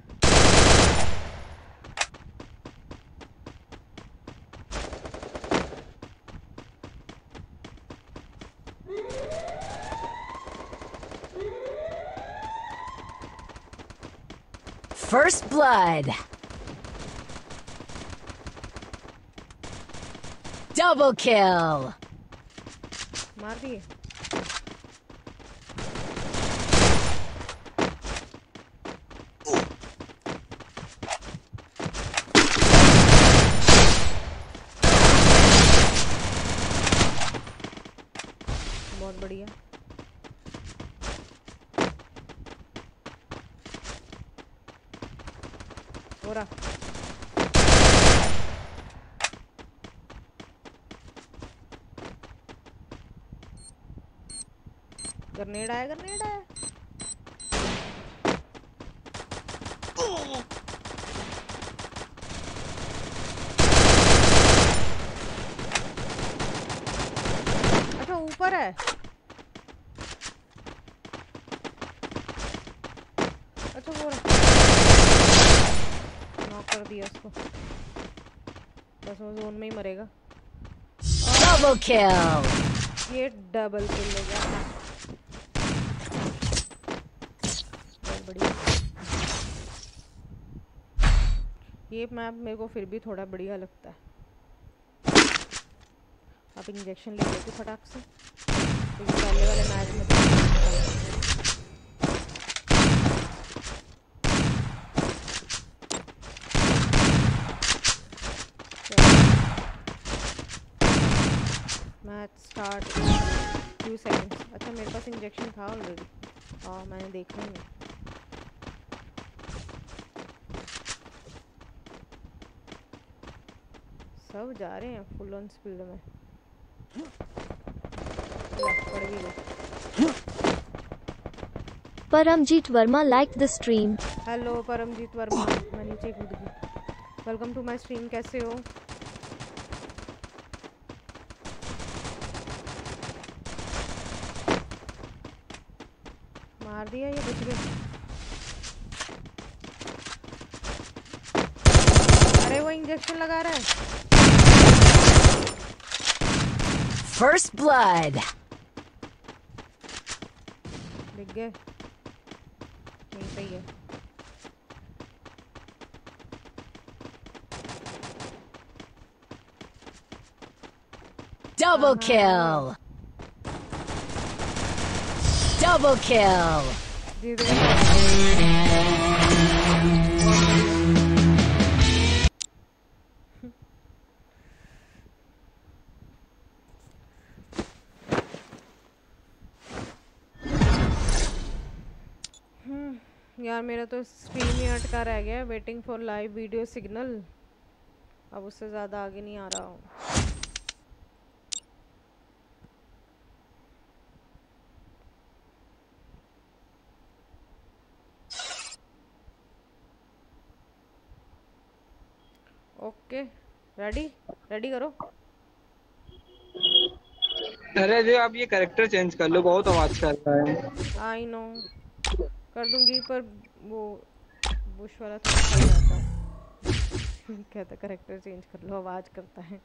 First blood. Double kill. मार दिए. बहुत बढ़िया. हो रहा. ग्रेनेड आया ग्रेनेड आया. अच्छा ऊपर है. अच्छा वो रहा. नॉक कर दिया उसको. बस वो जोन में ही मरेगा. Double kill. ये डबल किल हो गया. ये मैप मेरे को फिर भी थोड़ा बढ़िया लगता है. आप इंजेक्शन ले लेते फटाक से. क्योंकि पहले वाले मैच में मैच स्टार्ट फ्यू सेकंड्स. अच्छा मेरे पास इंजेक्शन था ऑलरेडी. हाँ मैंने देखा ही नहीं. सब जा रहे हैं फुल ऑन स्पीड में. पड़ गई. Paramjeet Verma like the stream. Hello Paramjeet Verma. मैं नीचे कूद गई. Welcome to my stream. कैसे हो? मार दिया. ये बच गए. अरे वो इंजेक्शन लगा रहा है. First blood. दिख गए. यहीं पे ही है. Double kill. Double kill. जीत गए. यार मेरा तो स्ट्रीम ही अटका रह गया. Waiting for live video signal. अब उससे ज़्यादा आगे नहीं आ रहा हूँ. ओके रेडी रेडी करो. अरे जो आप ये कैरेक्टर चेंज कर लो. बहुत आवाज कर रहा है. आई नो कर दूंगी पर वो बुश वाला थोड़ा सही रहता है. कहता कैरेक्टर चेंज कर लो. आवाज करता है.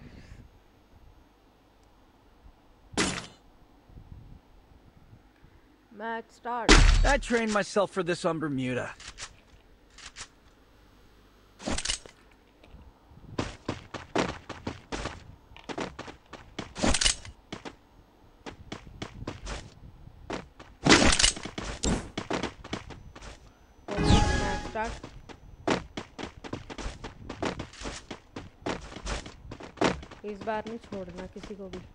Match start. I trained myself for this on Bermuda. इस बार नहीं छोड़ना किसी को भी.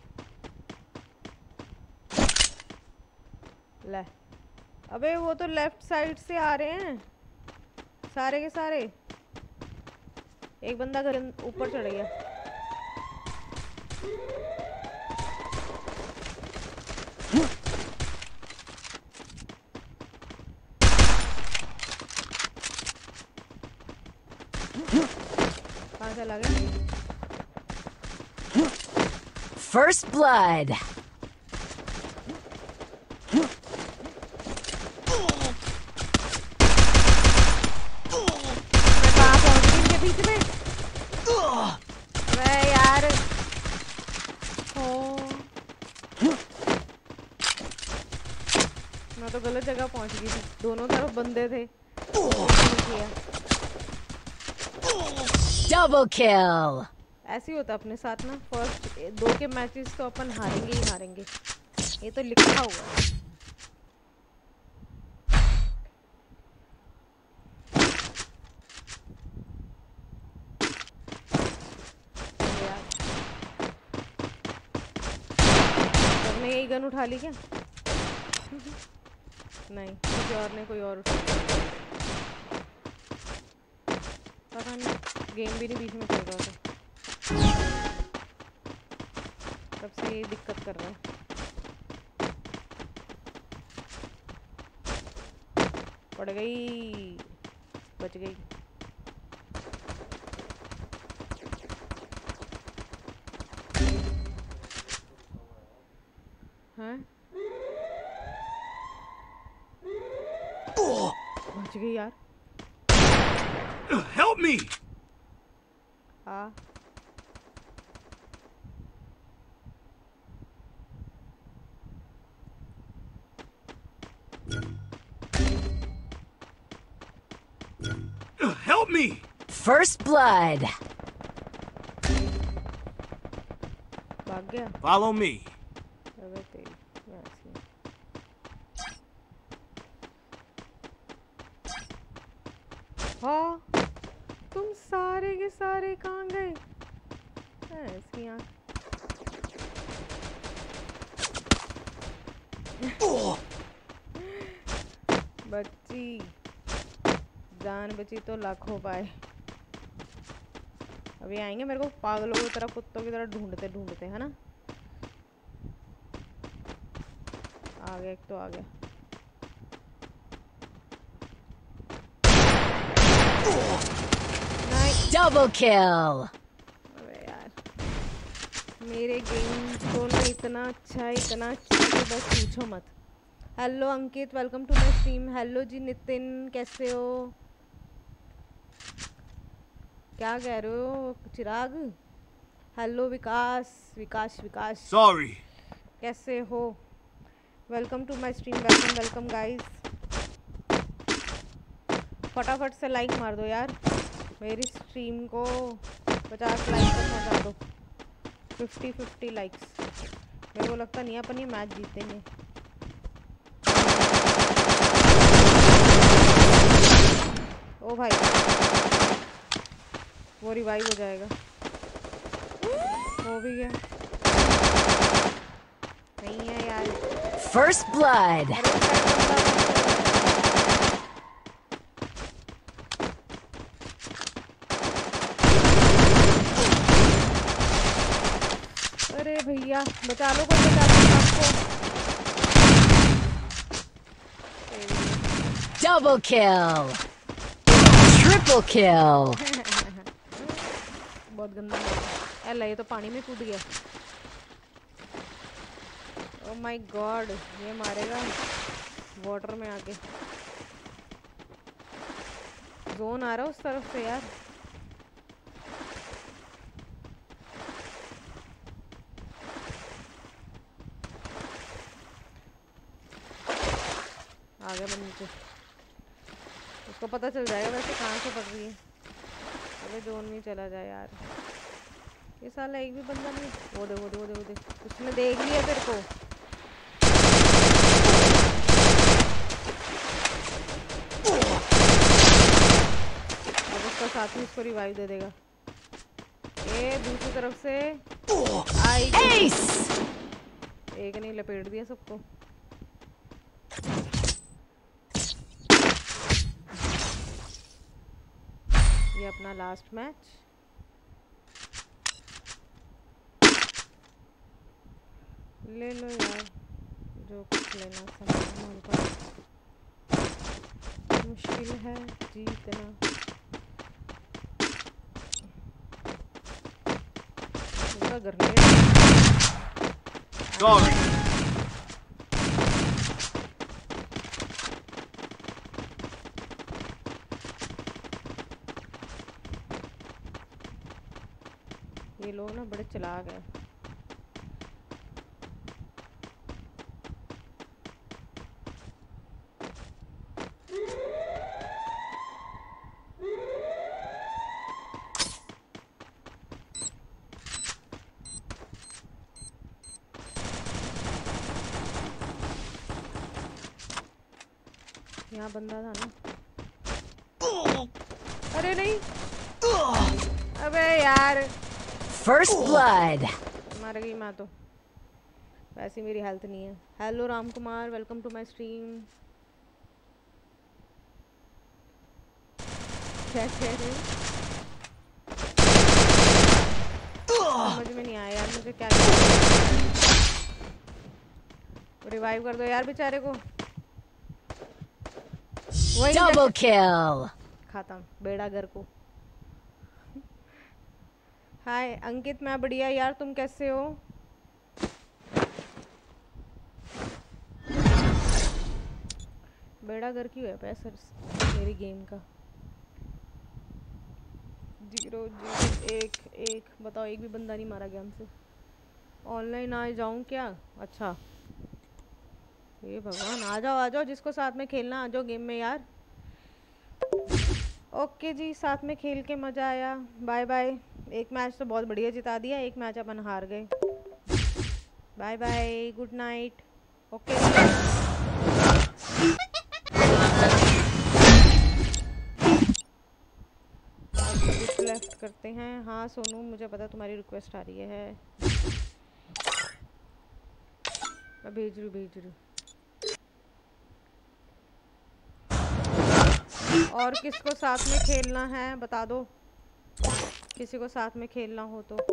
ले. अबे वो तो लेफ्ट साइड से आ रहे हैं सारे के सारे. एक बंदा घर ऊपर चढ़ गया. कहाँ से लगे? First blood. मैं तो गलत जगह पहुंच गई थी, दोनों तरफ बंदे थे। Double kill. ऐसे ही होता अपने साथ ना, फर्स्ट दो के मैचेस तो अपन हारेंगे ही हारेंगे, ये तो लिखा हुआ है। तुमने यही गन उठा ली क्या? नहीं, किसी और ने कोई और उठा लिया। पता नहीं, गेम भी नहीं बीच में चल रहा था, तब से ये दिक्कत कर रहा है। पड़ गई, बच गई। हाँ? बच गई यार। Help me! हाँ। Help me! First blood. भाग गया। Follow me. अबे तेरी वैसी। हाँ, तुम सारे के सारे कहाँ गए? ऐसी आँख। बच्ची, जान बची तो लाखों पाए। अभी आएंगे मेरे को पागलों की तरह, कुत्तों की तरह ढूंढते ढूंढते, है ना? आ गया, एक तो आ गया। Double kill. अबे यार, मेरे गेम तो ना इतना अच्छा है, इतना अच्छा है कि बस पूछो मत। Hello Ankit, welcome to my stream. Hello जी नितिन, कैसे हो? क्या कह रहे हो चिराग? हेलो विकास, विकास विकास Sorry. कैसे हो? Welcome to my stream, welcome welcome guys. फटाफट से लाइक मार दो यार, मेरी स्ट्रीम को पचास लाइक तक पहुंचा दो। Fifty fifty likes. मेरे को लगता नहीं है अपन ये मैच जीतेंगे। ओ भाई, वो रिवाइव हो जाएगा। हो भी गया। नहीं है यार। First blood. अरे भैया बचा लो, कोई बचा लो आपको। Double kill. Triple kill. बहुत गंदा है। ये तो पानी में कूद गया। ओह माय गॉड, ये मारेगा वाटर में आके। जोन आ रहा है उस तरफ से यार। आ गया मैं नीचे, उसको पता चल जाएगा वैसे कहाँ से पड़ रही है। अबे जोन में चला जाए यार, ये साला एक भी बंदा नहीं। वो दे वो दे वो दे वो दे, उसने देख लिया तेरे को। अब उसका साथी उसको रिवाइव दे देगा। ये दूसरी तरफ से आई, एक नहीं लपेट दिया सबको। ये अपना लास्ट मैच। ले लो यार जो कुछ लेना सामान का। मुश्किल है जीतना। उनका ग्रेनेड Sorry. ये लोग ना बड़े चालाक हैं। यहाँ बंदा था ना। अरे नहीं, अबे यार First blood. मर गई मैं तो। वैसे मेरी हेल्थ नहीं है। Hello Ram Kumar, welcome to my stream. क्या कह रहे हो? समझ में नहीं आया यार मुझे क्या। रिवाइव कर दो यार बेचारे को। Double kill. खत्म बेड़ा घर को। हाय अंकित, मैं बढ़िया यार, तुम कैसे हो? बेड़ा घर क्यों है पैसर मेरी गेम का? जीरो जीरो एक एक बताओ, एक भी बंदा नहीं मारा गया हमसे। ऑनलाइन आ जाऊं क्या? अच्छा ये भगवान, आ जाओ आ जाओ, जिसको साथ में खेलना आ जाओ गेम में यार। ओके जी, साथ में खेल के मज़ा आया। Bye bye. एक मैच तो बहुत बढ़िया जिता दिया, एक मैच अपन हार गए। Bye bye, good night. Okay left करते हैं। हाँ सोनू, मुझे पता तुम्हारी रिक्वेस्ट आ रही है। मैं भेज रही भेज रही और किसको साथ में खेलना है बता दो, किसी को साथ में खेलना हो तो।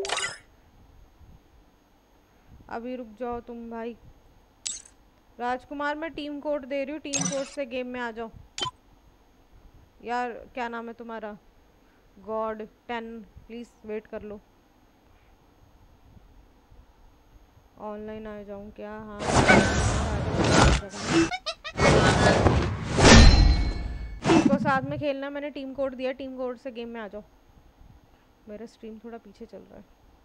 अभी रुक जाओ तुम भाई। राजकुमार, मैं टीम कोड दे रही हूँ, टीम कोड से गेम में आ जाओ यार। क्या नाम है तुम्हारा? गॉड टेन, प्लीज वेट कर लो। ऑनलाइन आ जाऊँ क्या? हाँ को साथ में खेलना, मैंने टीम कोड दिया, टीम कोड से गेम में आ जाओ। मेरा स्ट्रीम थोड़ा पीछे चल रहा है।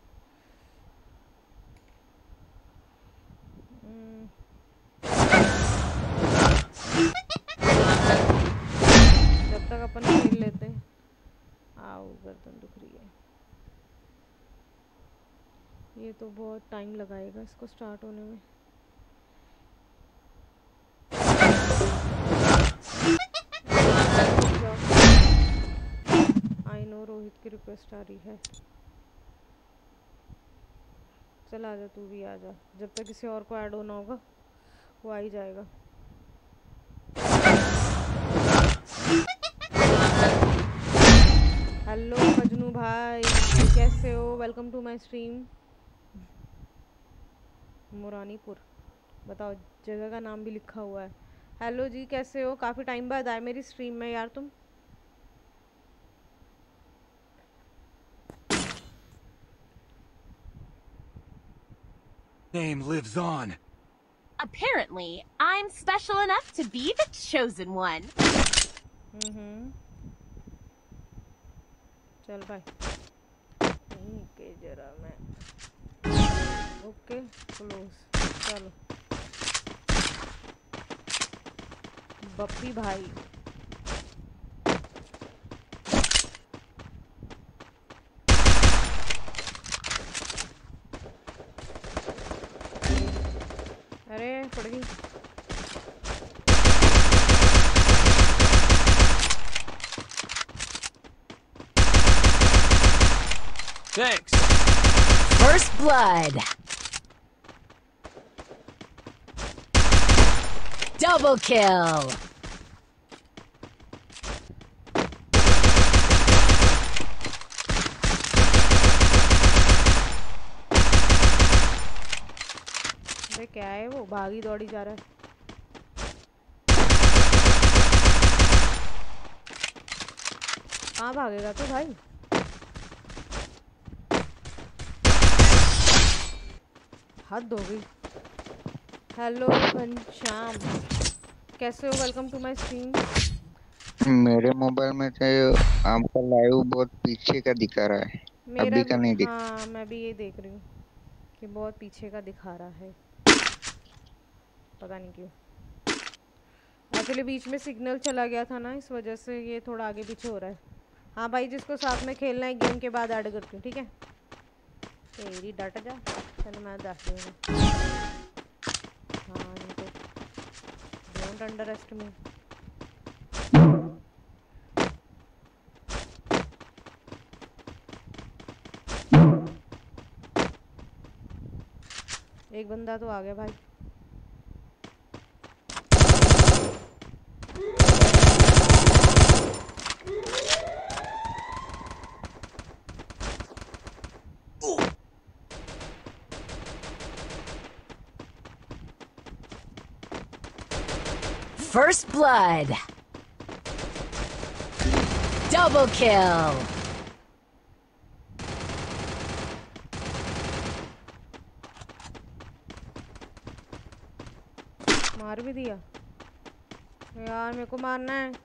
जब तक अपन खेल लेते हैं। आओ, गर्दन दुख रही है। ये तो बहुत टाइम लगाएगा इसको स्टार्ट होने में। आई नो रोहित की रिक्वेस्ट आ रही है। चल आजा, तू भी आजा। जब तक किसी और को ऐड होना होगा वो आ ही जाएगा। हेलो मजनू भाई, कैसे हो? Welcome to my stream. Muranipur बताओ, जगह का नाम भी लिखा हुआ है। हेलो जी, कैसे हो? काफ़ी टाइम बाद आए मेरी स्ट्रीम में यार तुम। Name lives on. Apparently, I'm special enough to be the chosen one. हम्म चल भाई, ओके जरा मैं ओके क्लोज। चलो बप्पी भाई, अरे पड़ गई। Thanks. First blood. Double kill. क्या है वो भागी दौड़ी जा रहा है। कहाँ भागेगा तो भाई? हद हो गई। हेलो घनश्याम, कैसे हो? Welcome to my stream. मेरे मोबाइल में तो आपका लाइव बहुत पीछे का दिखा रहा है, मेरा अभी का नहीं दिख। हाँ मैं भी ये देख रही हूँ कि बहुत पीछे का दिखा रहा है, पता नहीं क्यों। एक्चुअली बीच में सिग्नल चला गया था ना, इस वजह से ये थोड़ा आगे पीछे हो रहा है। हाँ भाई, जिसको साथ में खेलना है गेम के बाद ऐड करती हूँ, ठीक है? तेरी डाटा जा, चलो मैं दस दूँगा। हाँ इनको डोंट अंडर एस्टिमेट। एक बंदा तो आ गया भाई। First blood. Double kill. मार भी दिया यार, मेरे को मारना है।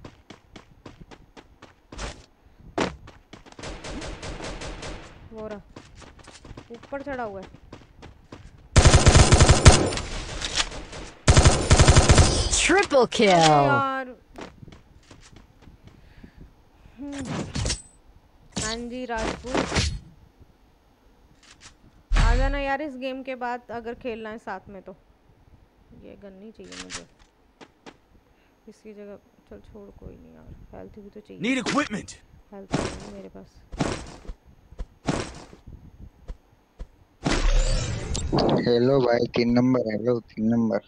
वो रहा, ऊपर चढ़ा हुआ है। Triple kill. यार हाँ जी राजपूत, आ जाना यार इस गेम के बाद अगर खेलना है साथ में तो। ये गन नहीं चाहिए मुझे इसकी जगह। चल छोड़, कोई नहीं यार, हेल्थ भी तो चाहिए। Need equipment. हेल्थ नहीं मेरे पास। हेलो भाई, तीन नंबर। हेलो तीन नंबर।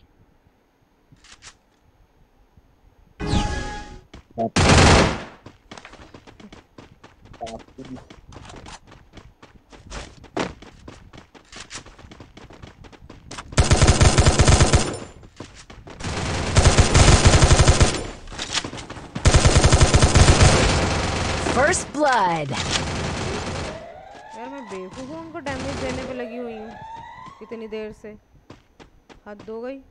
First blood. यार मैं बेवकूफ़ हूँ, उनको डैमेज देने पे लगी हुई हूँ इतनी देर से। हद हो गई।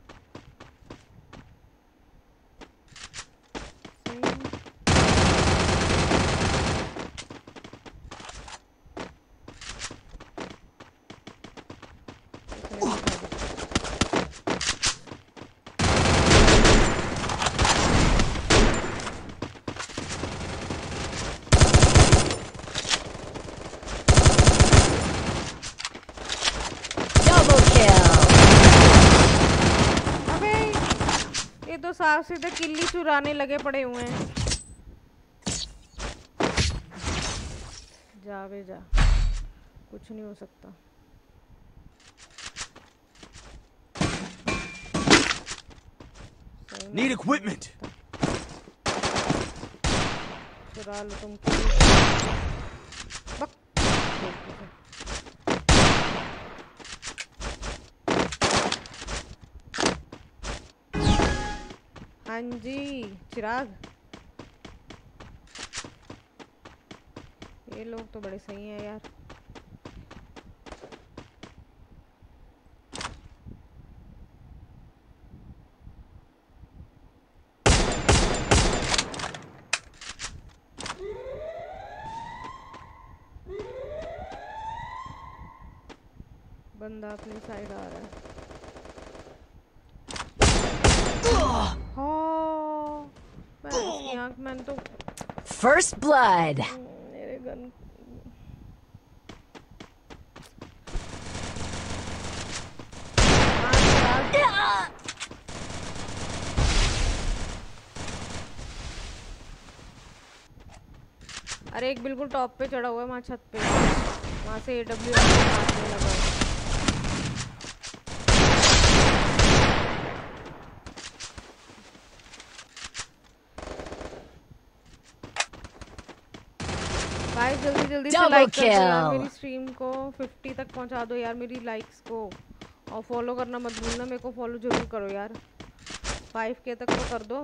साफ सीधे किल्ली चुराने लगे पड़े हुए हैं। जा बे जा, कुछ नहीं हो सकता। Need equipment. चुरा लो तुम। बक हाँ जी चिराग, ये लोग तो बड़े सही हैं यार। बंदा अपनी साइड आ रहा है। हाँ, मैं आँख मैंने तो First blood. मेरे गन अरे एक बिल्कुल टॉप पे चढ़ा हुआ है, वहाँ छत पे, वहाँ से एडब्ल्यू मारने लगा। भाई जल्दी जल्दी से लाइक कर दो यार, मेरी स्ट्रीम को फिफ्टी तक पहुंचा दो यार, मेरी लाइक्स को। और फॉलो करना मत भूलना, मेरे को फॉलो जरूर करो यार, फाइव के तक तो कर दो।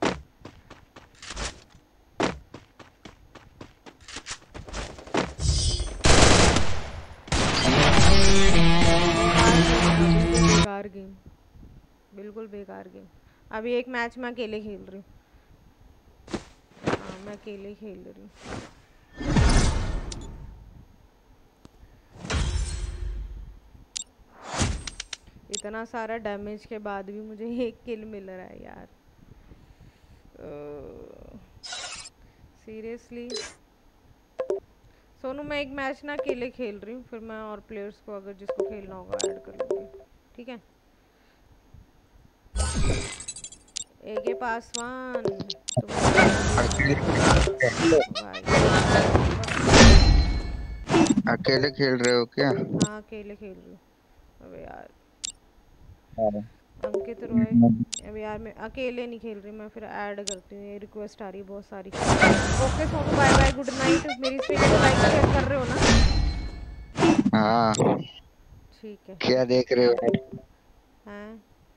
बेकार गेम, बिल्कुल बेकार गेम। अभी एक मैच मैं अकेले खेल रही हूँ। हाँ मैं अकेले खेल रही हूँ। इतना सारा डैमेज के बाद भी मुझे एक किल मिल रहा है यार, सीरियसली। सोनू मैं एक मैच ना अकेले खेल रही हूँ, फिर मैं और प्लेयर्स को अगर जिसको खेलना होगा ऐड कर लूँगी, ठीक है। ए के पासवान अकेले खेल रहे हो क्या? हाँ अकेले खेल रही हूँ। अबे यार अंकित रॉय, अबे यार मैं अकेले नहीं खेल रही, मैं फिर ऐड करती हूँ, ये रिक्वेस्ट आ रही है बहुत सारी। Okay Sonu bye bye, good night. मेरी स्ट्रीम को लाइक शेयर कर रहे हो ना? हाँ ठीक है। क्या देख रहे हो? हैं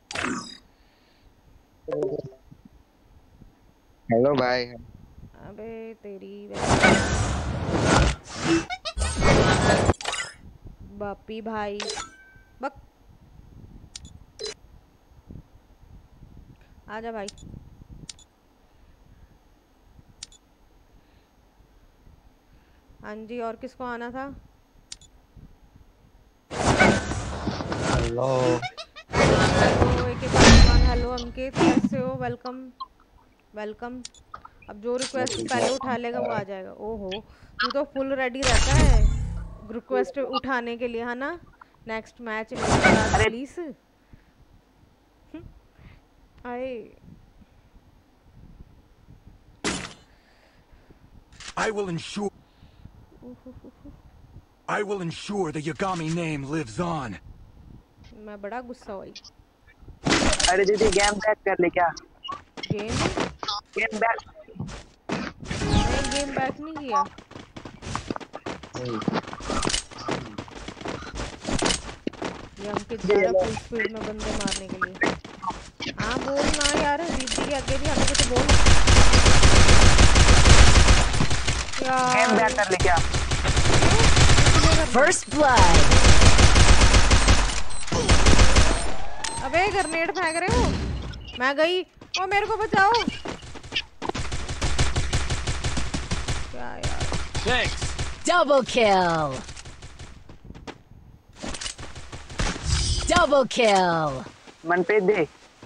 हेलो भाई। अबे तेरी बापी भाई बक, आजा भाई। हाँ जी और किसको आना था? हेलो हेलो एक पासवान, हेलो अंकित कैसे हो? Welcome welcome. अब जो रिक्वेस्ट पहले उठा लेगा वो आ जाएगा। ओहो तू तो फुल रेडी रहता है रिक्वेस्ट उठाने के लिए, है ना? Next match please. आए I will ensure I will ensure the Yagami name lives on. मैं बड़ा गुस्सा हुई। अरे दीदी गेम बैक कर ले क्या? गेम गेम बैक मैं गेम बैक नहीं किया। ये अंकित जा रहा फुल स्पीड में बंदे मारने के लिए। हाँ बोल ना यार, दीदी के आगे भी हमें कुछ बोल। गेम बैक कर ले क्या? First blood. अबे ग्रेनेड फेंक रहे हो? मैं गई, ओ मेरे को बचाओ। क्या यार? Thanks. Double kill. Double kill. Manpreet दे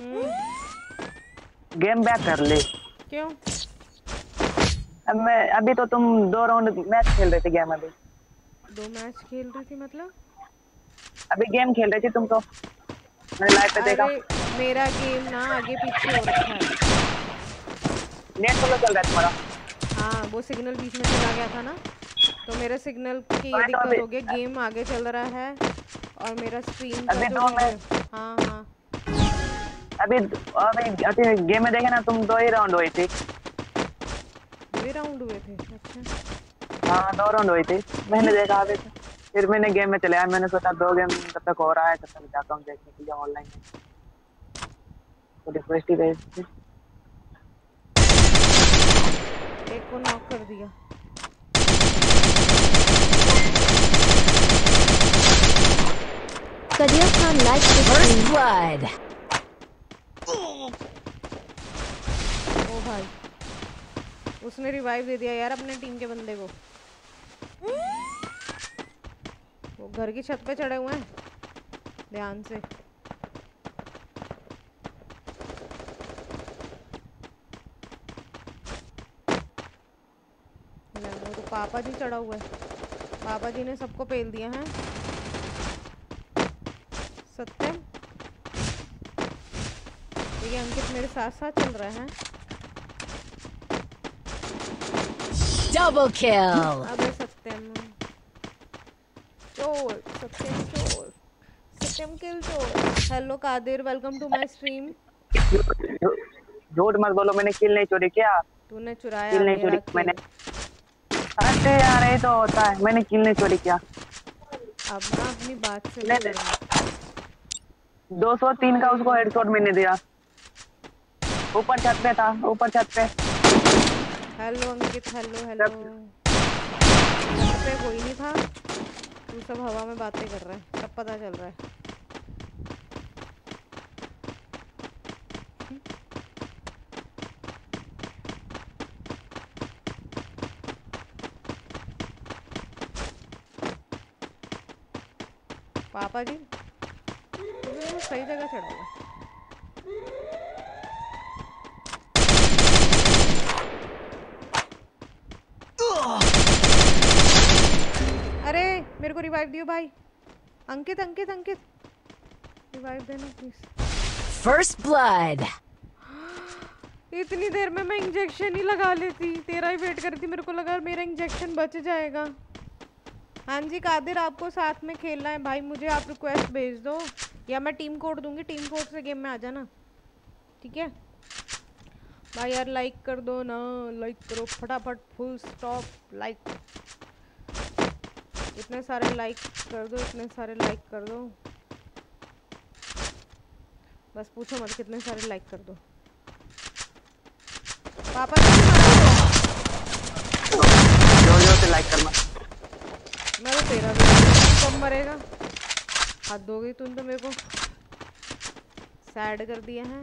गेम बैक कर ले। क्यों? अब मैं अभी तो तुम दो राउंड मैच खेल रहे थे गेम, अभी दो मैच खेल रही थी मतलब? अभी गेम खेल रही थी तुम तो, मैंने लाइव पे देखा। मेरा गेम ना आगे पीछे हो रखा है। नेट स्लो चल रहा है तुम्हारा? हाँ वो सिग्नल बीच में चला गया था ना, तो मेरा सिग्नल की ये दिक्कत हो गई। गेम आगे चल रहा है और मेरा स्क्रीन का जो है। हाँ हाँ अभी अभी अभी गेम में देखे ना तुम, दो ही राउंड हुई थी। दो ही राउंड हुए थे? अच्छा हाँ दो राउंड हुई थी, मैंने देखा अभी तो। फिर मैंने गेम में चले आया, मैंने सोचा दो गेम तब तक हो रहा है, तब तक जाता हूँ देखने के लिए ऑनलाइन। तो रिक्वेस्ट ही भेज दी। एक को नॉक कर दिया। Kadir Khan likes the First stream. blood. ओ भाई उसने रिवाइव दे दिया यार अपने टीम के बंदे को। वो घर की छत पे चढ़े हुए हैं, ध्यान से। वो तो पापा जी चढ़ा हुआ है, पापा जी ने सबको पेल दिया है। सत्यम ये अंकित मेरे साथ साथ चल रहा है। Double kill. अबे सत्यम चोर, सत्यम चोर, सत्यम किल चोर। Hello Kadir welcome to my stream. झूठ मत बोलो, मैंने किल नहीं चोरी किया। तूने चुराया किल नहीं मेरा चोरी किल। मैंने। अरे यार ये तो होता है, मैंने किल नहीं चोरी किया। अब ना अपनी बात से नहीं, नहीं। दो सौ तीन का उसको हेडशॉट मैंने दिया। ऊपर छत पे था, ऊपर छत पे। Hello Ankit, hello hello. छत पे कोई नहीं था, तू सब हवा में बातें कर रहा है, सब पता चल रहा है। पापा जी तो सही जगह चढ़ा हुआ। अरे मेरे को रिवाइव दियो भाई। अंकित अंकित अंकित रिवाइव देना प्लीज। First blood. इतनी देर में मैं इंजेक्शन ही लगा लेती, तेरा ही वेट करती, मेरे को लगा मेरा इंजेक्शन बच जाएगा। हाँ जी कादिर, आपको साथ में खेलना है भाई, मुझे आप रिक्वेस्ट भेज दो या मैं टीम कोड दूंगी, टीम कोड से गेम में आ जाना, ठीक है भाई। यार लाइक कर दो ना, लाइक करो फटाफट, फुल स्टॉप लाइक। इतने सारे लाइक कर दो, इतने सारे लाइक कर दो, बस पूछो मत कितने सारे लाइक कर दो। पापा जोर जोर से लाइक करना। मैं तो तेरा भी कब मरेगा, हाथ धो गई तूने तो मेरे को सैड कर दिया है।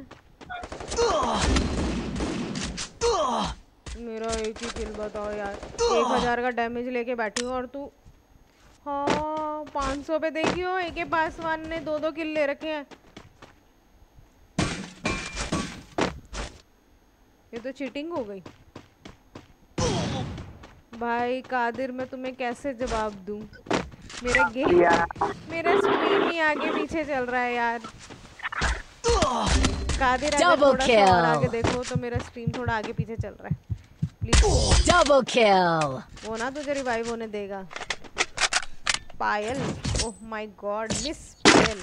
मेरा एक ही किल बताओ यार, एक हजार का डैमेज लेके बैठी हूँ और तू हाँ पाँच सौ पे देखियो। एक के पासवान ने दो दो किल ले रखे हैं, ये तो चीटिंग हो गई भाई। कादिर मैं तुम्हें कैसे जवाब दूं, मेरा गेम मेरा स्क्रीन ही आगे पीछे चल रहा है यार। कादिर अगर थोड़ा सा और आगे देखो तो मेरा स्ट्रीम थोड़ा आगे पीछे चल रहा है प्लीज। Double kill. वो ना तुझे रिवाइव होने देगा। Payal, oh my god miss Payal.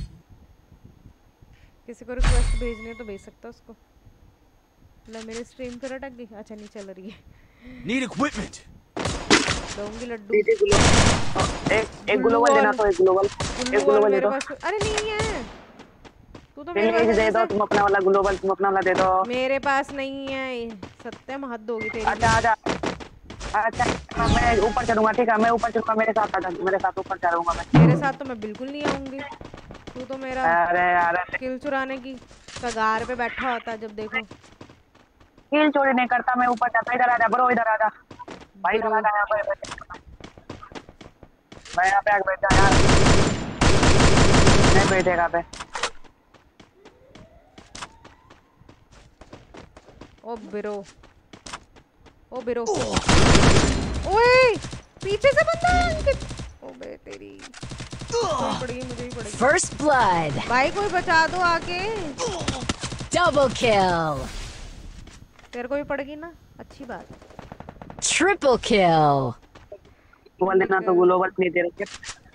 किसी को रिक्वेस्ट भेजनी है तो भेज सकता उसको। ला मेरे स्ट्रीम पर अटक गई, अच्छा नहीं चल रही है। Need equipment. दूंगी लड्डू। एक एक ग्लोबल देना तो एक ग्लोबल एक ग्लोबल दे दो। अरे नहीं है, तू तो मेरे पास दे दो, तुम अपना वाला ग्लोबल तुम अपना वाला दे दो। मेरे पास नहीं है सत्यम, हद होगी तेरी। अच्छा आजा, अच्छा मैं ऊपर चढ़ूंगा, ठीक है मैं ऊपर चढ़ूंगा, मेरे साथ आजा, मेरे साथ ऊपर चढ़ूंगा मैं। तेरे साथ तो मैं बिल्कुल नहीं आऊंगी, तू तो मेरा अरे यार किल चुराने की कगार पे बैठा होता है जब देखो। किल चोरी नहीं करता मैं, ऊपर जाता। इधर आजा ब्रो, इधर आजा भाई, इधर आजा यहाँ पे। मैं यहाँ पे आके बैठ जा यार, नहीं बैठेगा पे। ओ बिरो, ओ बिरो, ओए पीछे से बंदा है अंकित। ओ बे तेरी पड़ेगी, मुझे ही पड़ेगी। First blood. भाई कोई बचा दो आके। Double kill. तेरे को भी पड़ेगी ना, अच्छी बात। ट्रिपल किल। ग्लोबल देना तो ग्लोबल नहीं दे रखे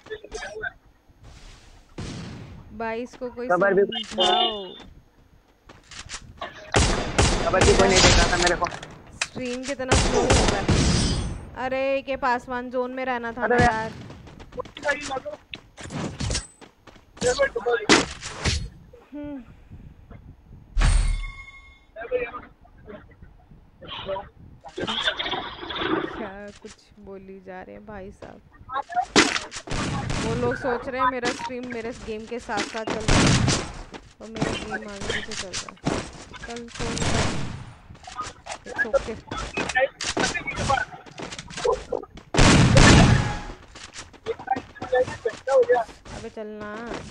भाई, इसको कोई खबर भी समझाओ। खबर भी कोई नहीं देख रहा था मेरे को। स्ट्रीम कितना स्लो हो रहा है। अरे के पासवान जोन में रहना था ना यार। हम्म क्या कुछ बोली जा रहे हैं भाई साहब। वो लोग सोच रहे हैं मेरा स्ट्रीम मेरे गेम के साथ साथ चल रहा है और मेरा गेम आगे पीछे चल रहा है। कल तो ओके। अबे चलना,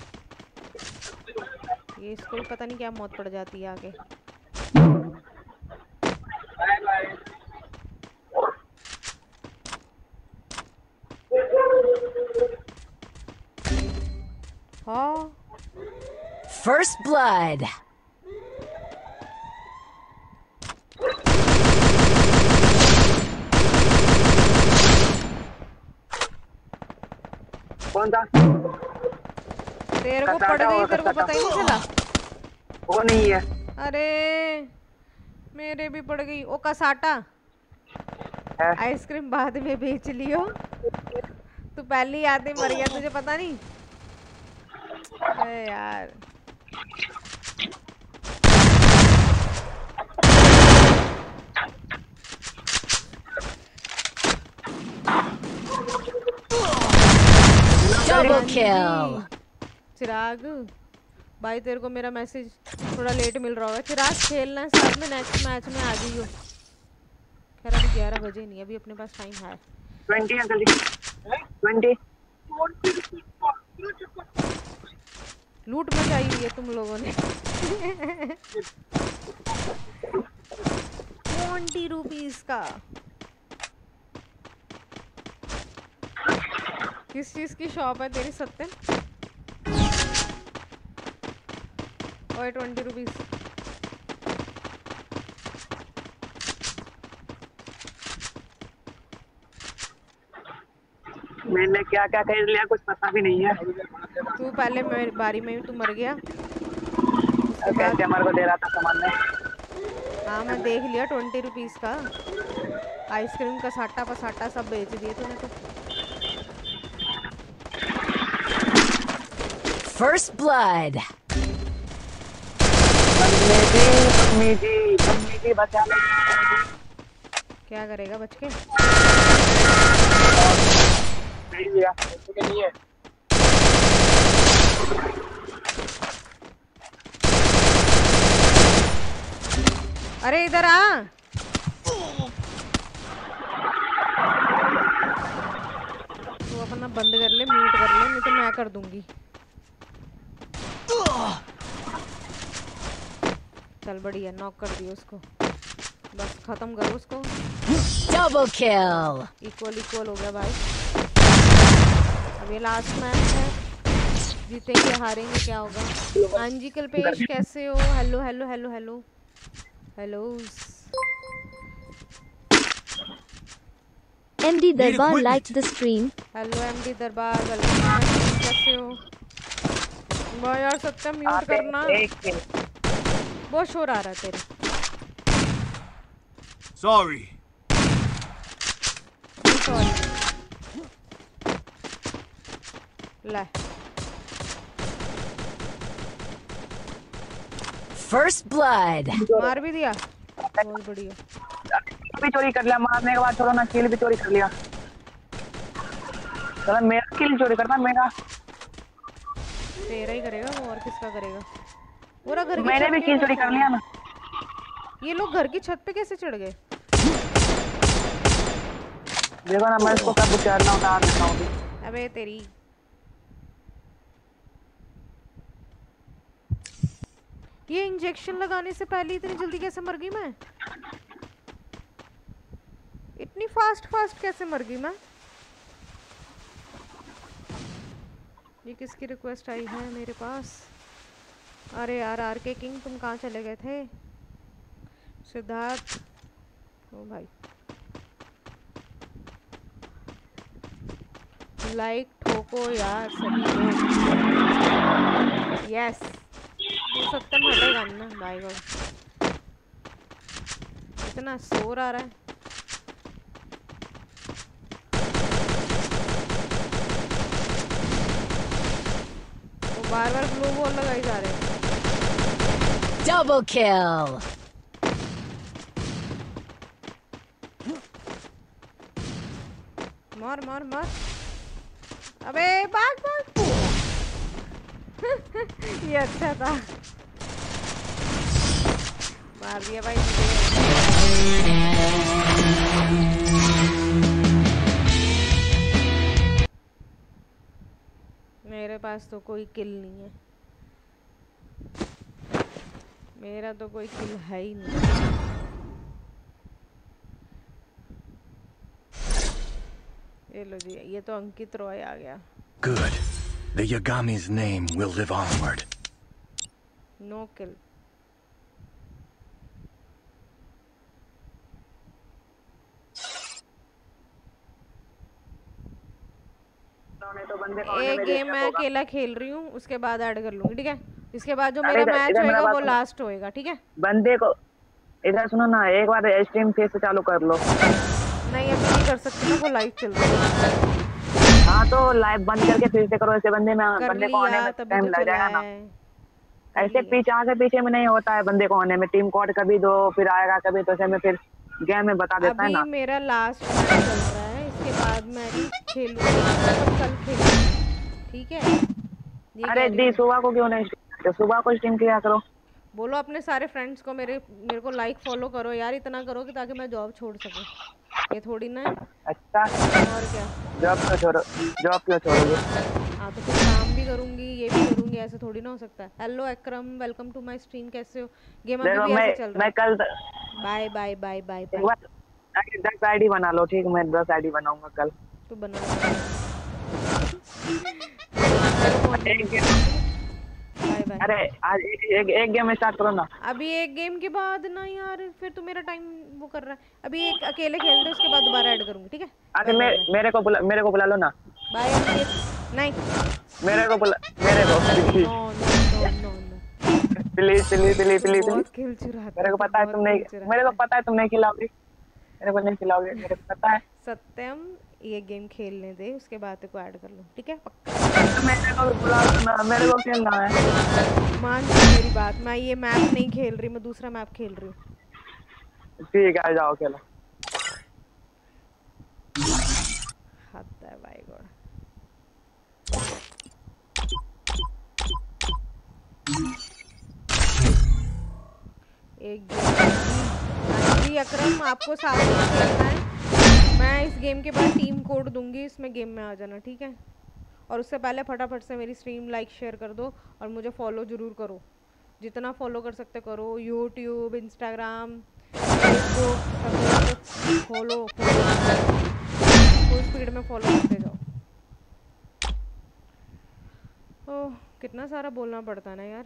ये इसको भी पता नहीं क्या मौत पड़ जाती है आगे। हाँ फर्स्ट ब्लड। कौन था? तेरे को पड़ गई, तेरे को पता ही नहीं चला। वो नहीं है। अरे मेरे भी पड़ गई। ओ कसाटा, आइसक्रीम बाद में बेच लियो, तू पहले ही आते मर गया, तुझे पता नहीं। अरे यार Double kill. चिराग भाई तेरे को मेरा मैसेज थोड़ा लेट मिल रहा होगा। चिराग खेलना है साथ में, नेक्स्ट मैच में आ जाइयो। खैर अभी ग्यारह बजे नहीं, अभी अपने पास टाइम है। ट्वेंटी अंकल जी, ट्वेंटी। लूट मचाई हुई है तुम लोगों ने। ट्वेंटी रुपीस का। किस चीज की शॉप है तेरी सत्यम? और ट्वेंटी रुपीस मैंने क्या क्या खरीद लिया कुछ पता भी नहीं है। तू पहले मेरी बारी में तू मर गया। कैसे हमारे को दे रहा था सामान में? हाँ मैं देख लिया, ट्वेंटी रुपीस का आइसक्रीम का साटा पसाटा सब बेच दिए तूने तो। First blood. बचा ले। क्या करेगा बच के? नहीं लिया, नहीं है। अरे इधर आ। तू अपना बंद कर ले, म्यूट कर ले, नहीं तो मैं कर दूंगी। चल बढ़िया, नॉक कर दियो उसको, बस खत्म करो उसको। Double kill. इक्वल इक्वल हो गया भाई। अब ये लास्ट मैच है, जीतेंगे हारेंगे क्या होगा। हाँ जी कल्पेश कैसे हो? Hello hello hello hello hello. M D Darbar liked the stream. Hello MD Darbar, welcome. कैसे हो? वो यार सत्यम म्यूट करना, बहुत शोर आ रहा है तेरा। Sorry. सॉरी। ले First blood. मार भी दिया, बहुत बढ़िया। भी चोरी कर लिया, मारने के बाद छोड़ो ना, किल भी चोरी कर लिया। चलो मेरा किल चोरी करना, मेरा तेरा ही करेगा वो, और किसका करेगा? पूरा घर की मैंने भी किल चोरी कर लिया ना। ये लोग घर की छत पे कैसे चढ़ गए? देखो ना, मैं इसको कब चढ़ना उतार देता हूँ। अबे तेरी ये इंजेक्शन लगाने से पहले इतनी जल्दी कैसे मर गई मैं? इतनी फास्ट फास्ट कैसे मर गई मैं? ये किसकी रिक्वेस्ट आई है मेरे पास? अरे यार आर के किंग तुम कहाँ चले गए थे? सिद्धार्थ ओ भाई, लाइक ठोको यार सभी लोग। यस तू सत्यम हटेगा ना भाई गॉड, इतना शोर आ रहा है। वो बार बार ग्लो बॉल लगाई जा रहे हैं। Double kill. मार मार मार, अबे भाग भाग। ये अच्छा था, मार दिया भाई। मेरे पास तो कोई किल नहीं है, मेरा तो कोई किल है ही नहीं। ये लो जी, ये तो अंकित रॉय आ गया। Good. The Yagami's name will live onward. No kill. एक गेम मैं अकेला खेल रही हूँ, उसके बाद ऐड कर लूंगी, ठीक है? इसके बाद जो मेरा मैच होएगा वो लास्ट होएगा, ठीक है? बंदे को इधर सुनो ना, एक बार स्ट्रीम फिर से चालू कर लो। नहीं अभी नहीं कर सकती ना, वो लाइव चल रही है। हाँ तो लाइव बंद करके फिर से करो, ऐसे बंदे में कर बंदे को आने लिया में तभी टाइम तो लग चला जाएगा ना। है। ऐसे पीछे आगे पीछे में नहीं होता है बंदे को आने में, टीम कोड कभी दो फिर आएगा कभी, तो ऐसे में फिर गेम में बता देता है अभी ना। मेरा लास्ट मैच चल रहा है, इसके बाद मैं नहीं खेलूंगी, मतलब कल खेलूंगी, ठीक है? ये अरे दी सुबह को क्यों नहीं, तो सुबह को स्ट्रीम किया करो। बोलो अपने सारे फ्रेंड्स को मेरे मेरे को लाइक फॉलो करो यार, इतना करो कि ताकि मैं जॉब छोड़ सकूं। ये थोड़ी ना है। अच्छा और क्या, जॉब क्यों छोड़ो, जॉब क्यों छोड़ोगे? हाँ तो फिर काम भी करूंगी ये भी करूंगी, ऐसे थोड़ी ना हो सकता है। Hello Akram, welcome to my stream, कैसे हो? गेम अभी भी ऐसे चल रहा है। मैं कल bye bye bye bye bye. दस आईडी बना लो, ठीक, मैं दस आईडी बनाऊंगा कल। तू बना बाय बाय। अरे आज एक, एक, एक गेम स्टार्ट करो ना। अभी एक गेम के बाद ना यार, फिर तो मेरा टाइम वो कर रहा है। अभी एक अकेले खेल दे, उसके बाद दोबारा ऐड करूंगी, ठीक है? अरे मे, मेरे को बुला मेरे को बुला लो ना। बाय अंकित। नहीं मेरे को बुला मेरे को no no no no please please please please. बहुत खेल चुरा मेरे को पता है तुम नहीं, मेरे को पता है तुम नहीं खिलाओगे, मेरे को नहीं खिलाओगे, मेरे को पता है। सत्यम ये गेम खेलने दे, उसके बाद तेरे को ऐड कर लो, ठीक है? पक्का। मेरे को बुला ना, मेरे को खेलना है। मान जा मेरी बात, मैं ये मैप नहीं खेल रही, मैं दूसरा मैप खेल रही हूँ। ठीक है जाओ खेलो। हद है भाई गॉड। एक गेम जी अकरम आपको साथ में खेलना है। मैं इस गेम के बाद टीम कोड दूंगी, इसमें गेम में आ जाना, ठीक है? और उससे पहले फटाफट से मेरी स्ट्रीम लाइक शेयर कर दो और मुझे फॉलो ज़रूर करो, जितना फॉलो कर सकते करो। यूट्यूब, इंस्टाग्राम, फेसबुक सब फॉलो फुल स्पीड में फॉलो करते जाओ। ओह कितना सारा बोलना पड़ता है ना यार।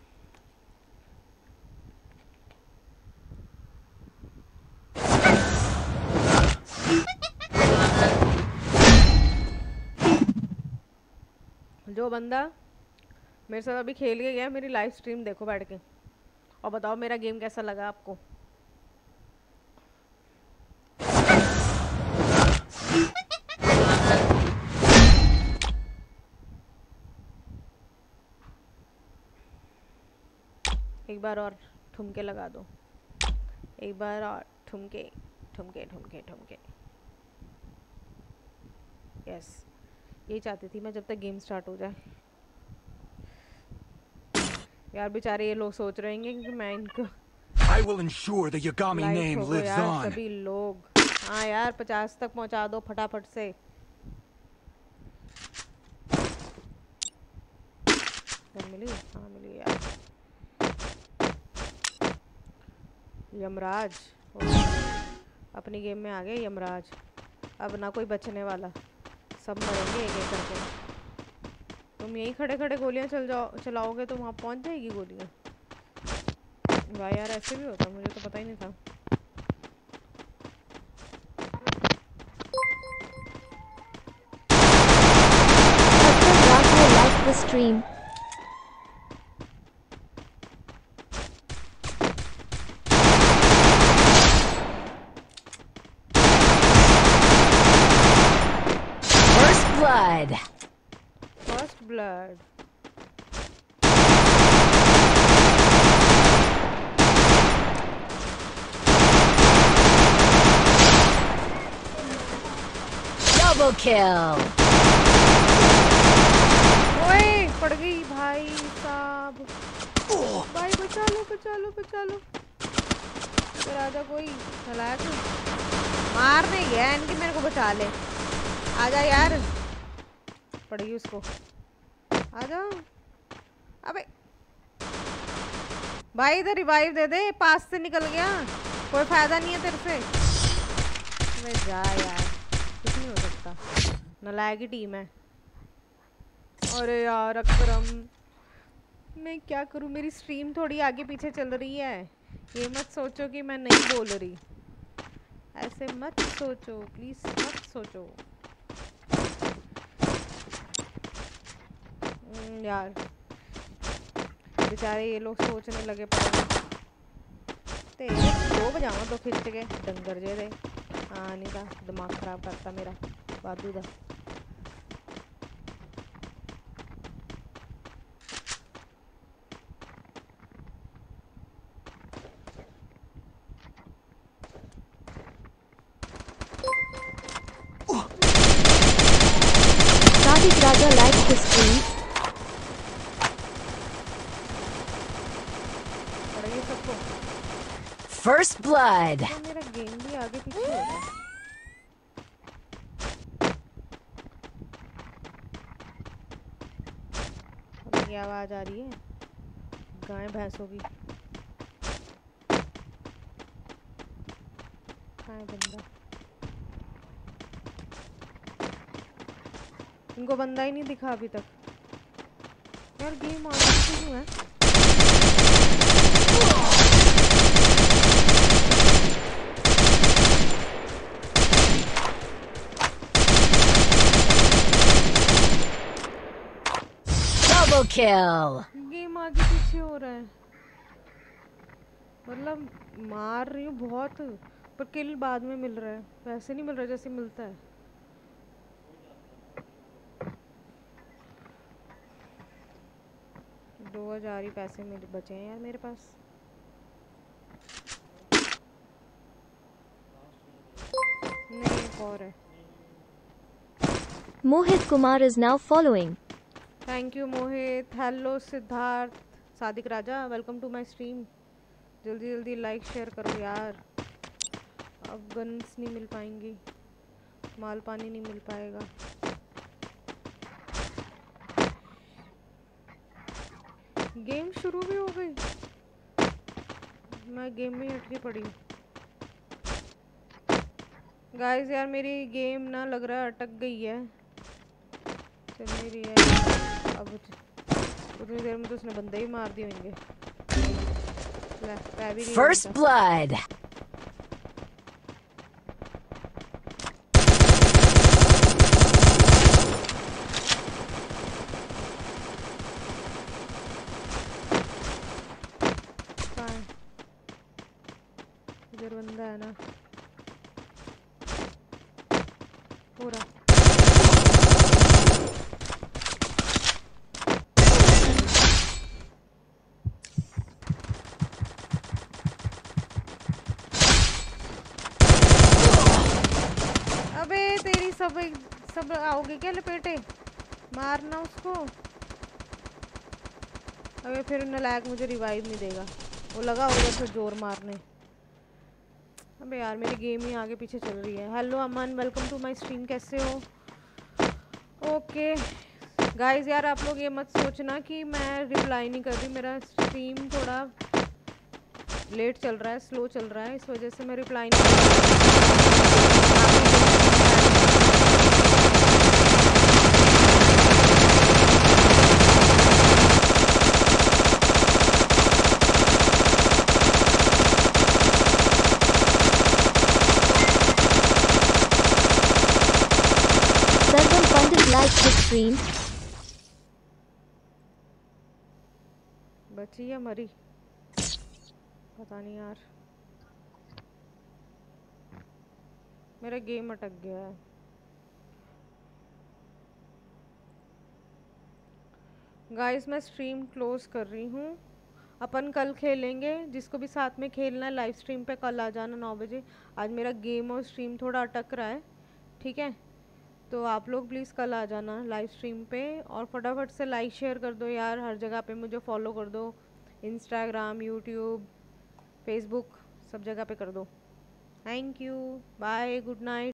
जो बंदा मेरे साथ अभी खेल के गया, मेरी लाइव स्ट्रीम देखो बैठ के और बताओ मेरा गेम कैसा लगा आपको। एक बार और ठुमके लगा दो, एक बार और ठुमके ठुमके ठुमके ठुमके। यस यही चाहती थी मैं, जब तक गेम स्टार्ट हो जाए। यार बेचारे ये लोग सोच रहे हैं कि मैं इनको I will ensure the Yagami name lives on. सभी लोग हाँ यार पचास तक पहुंचा दो फटाफट से। मिली हाँ मिली यार। यमराज अपनी गेम में आ गए यमराज। अब ना कोई बचने वाला, सब मरेंगे एक एक करके। तुम यहीं खड़े खड़े गोलियां चल जाओ चलाओगे तो वहाँ पहुँच जाएगी गोलियां। वाह यार ऐसे भी होता, मुझे तो पता ही नहीं था। Like the stream. First blood. First blood. Double kill. ओए पड़ गई भाई साहब। भाई बचा लो बचा लो बचा लो। फिर आजा कोई चलाक मार नहीं गया इनके, मेरे को बचा ले। आजा यार पड़ गई उसको। आजा अबे भाई इधर रिवाइव दे दे, पास से निकल गया, कोई फायदा नहीं है तेरे से। अबे जा यार कुछ नहीं हो सकता, नालायक की टीम है। अरे यार अकरम मैं क्या करूं, मेरी स्ट्रीम थोड़ी आगे पीछे चल रही है। ये मत सोचो कि मैं नहीं बोल रही, ऐसे मत सोचो प्लीज मत सोचो यार। बेचारे ये लोग सोचने लगे पड़े तेरे दो बजावा दो खिंच के डंगर जे दे। हाँ नहीं था दिमाग खराब करता मेरा बादू दा। Sadik Raja liked the stream. पड़ेगी सबको। First blood. तो मेरा गेम भी आगे पीछे हो रहा है। अब ये आवाज आ रही है गाय भैंसों की। कहाँ है बंदा? इनको बंदा ही नहीं दिखा अभी तक। यार गेम आगे पीछे क्यों है? Double kill. गेम आगे पीछे हो रहा है। मतलब मार रही हूँ बहुत, पर किल बाद में मिल रहा है। वैसे नहीं मिल रहा जैसे मिलता है। दो हजार ही पैसे मेरे बचे हैं यार मेरे पास। नहीं एक और है। Mohit Kumar is now following. Thank you Mohit. Hello Siddharth. Sadiq Raja welcome to my stream. जल्दी जल्दी लाइक शेयर करो यार। अब गन्स नहीं मिल पाएंगी, माल पानी नहीं मिल पाएगा। गेम शुरू भी हो गई। मैं गेम में ही अटकी पड़ी हूँ गाइस। यार मेरी गेम ना लग रहा है अटक गई है। चल नहीं रही है अब। उतनी देर में तो उसने बंदे ही मार दिए होंगे। First blood. इधर बंदा है ना पूरा। अबे तेरी सब सब आओगे क्या लपेटे? मारना उसको। अबे फिर नालायक मुझे रिवाइव नहीं देगा। वो लगा होगा फिर जोर मारने। अबे यार मेरी गेम ही आगे पीछे चल रही है। Hello Aman welcome to my stream. कैसे हो? ओके गाइस यार आप लोग ये मत सोचना कि मैं रिप्लाई नहीं कर रही। मेरा स्ट्रीम थोड़ा लेट चल रहा है, स्लो चल रहा है, इस वजह से मैं रिप्लाई नहीं कर Sarvam Pandit liked the stream. बची या मरी पता नहीं यार। मेरा गेम अटक गया है। गाइस मैं स्ट्रीम क्लोज कर रही हूँ। अपन कल खेलेंगे। जिसको भी साथ में खेलना है लाइव स्ट्रीम पे कल आ जाना नौ बजे। आज मेरा गेम और स्ट्रीम थोड़ा अटक रहा है, ठीक है? तो आप लोग प्लीज़ कल आ जाना लाइव स्ट्रीम पे। और फटाफट से लाइक शेयर कर दो यार। हर जगह पे मुझे फॉलो कर दो। इंस्टाग्राम, यूट्यूब, फेसबुक सब जगह पे कर दो। Thank you, bye, good night.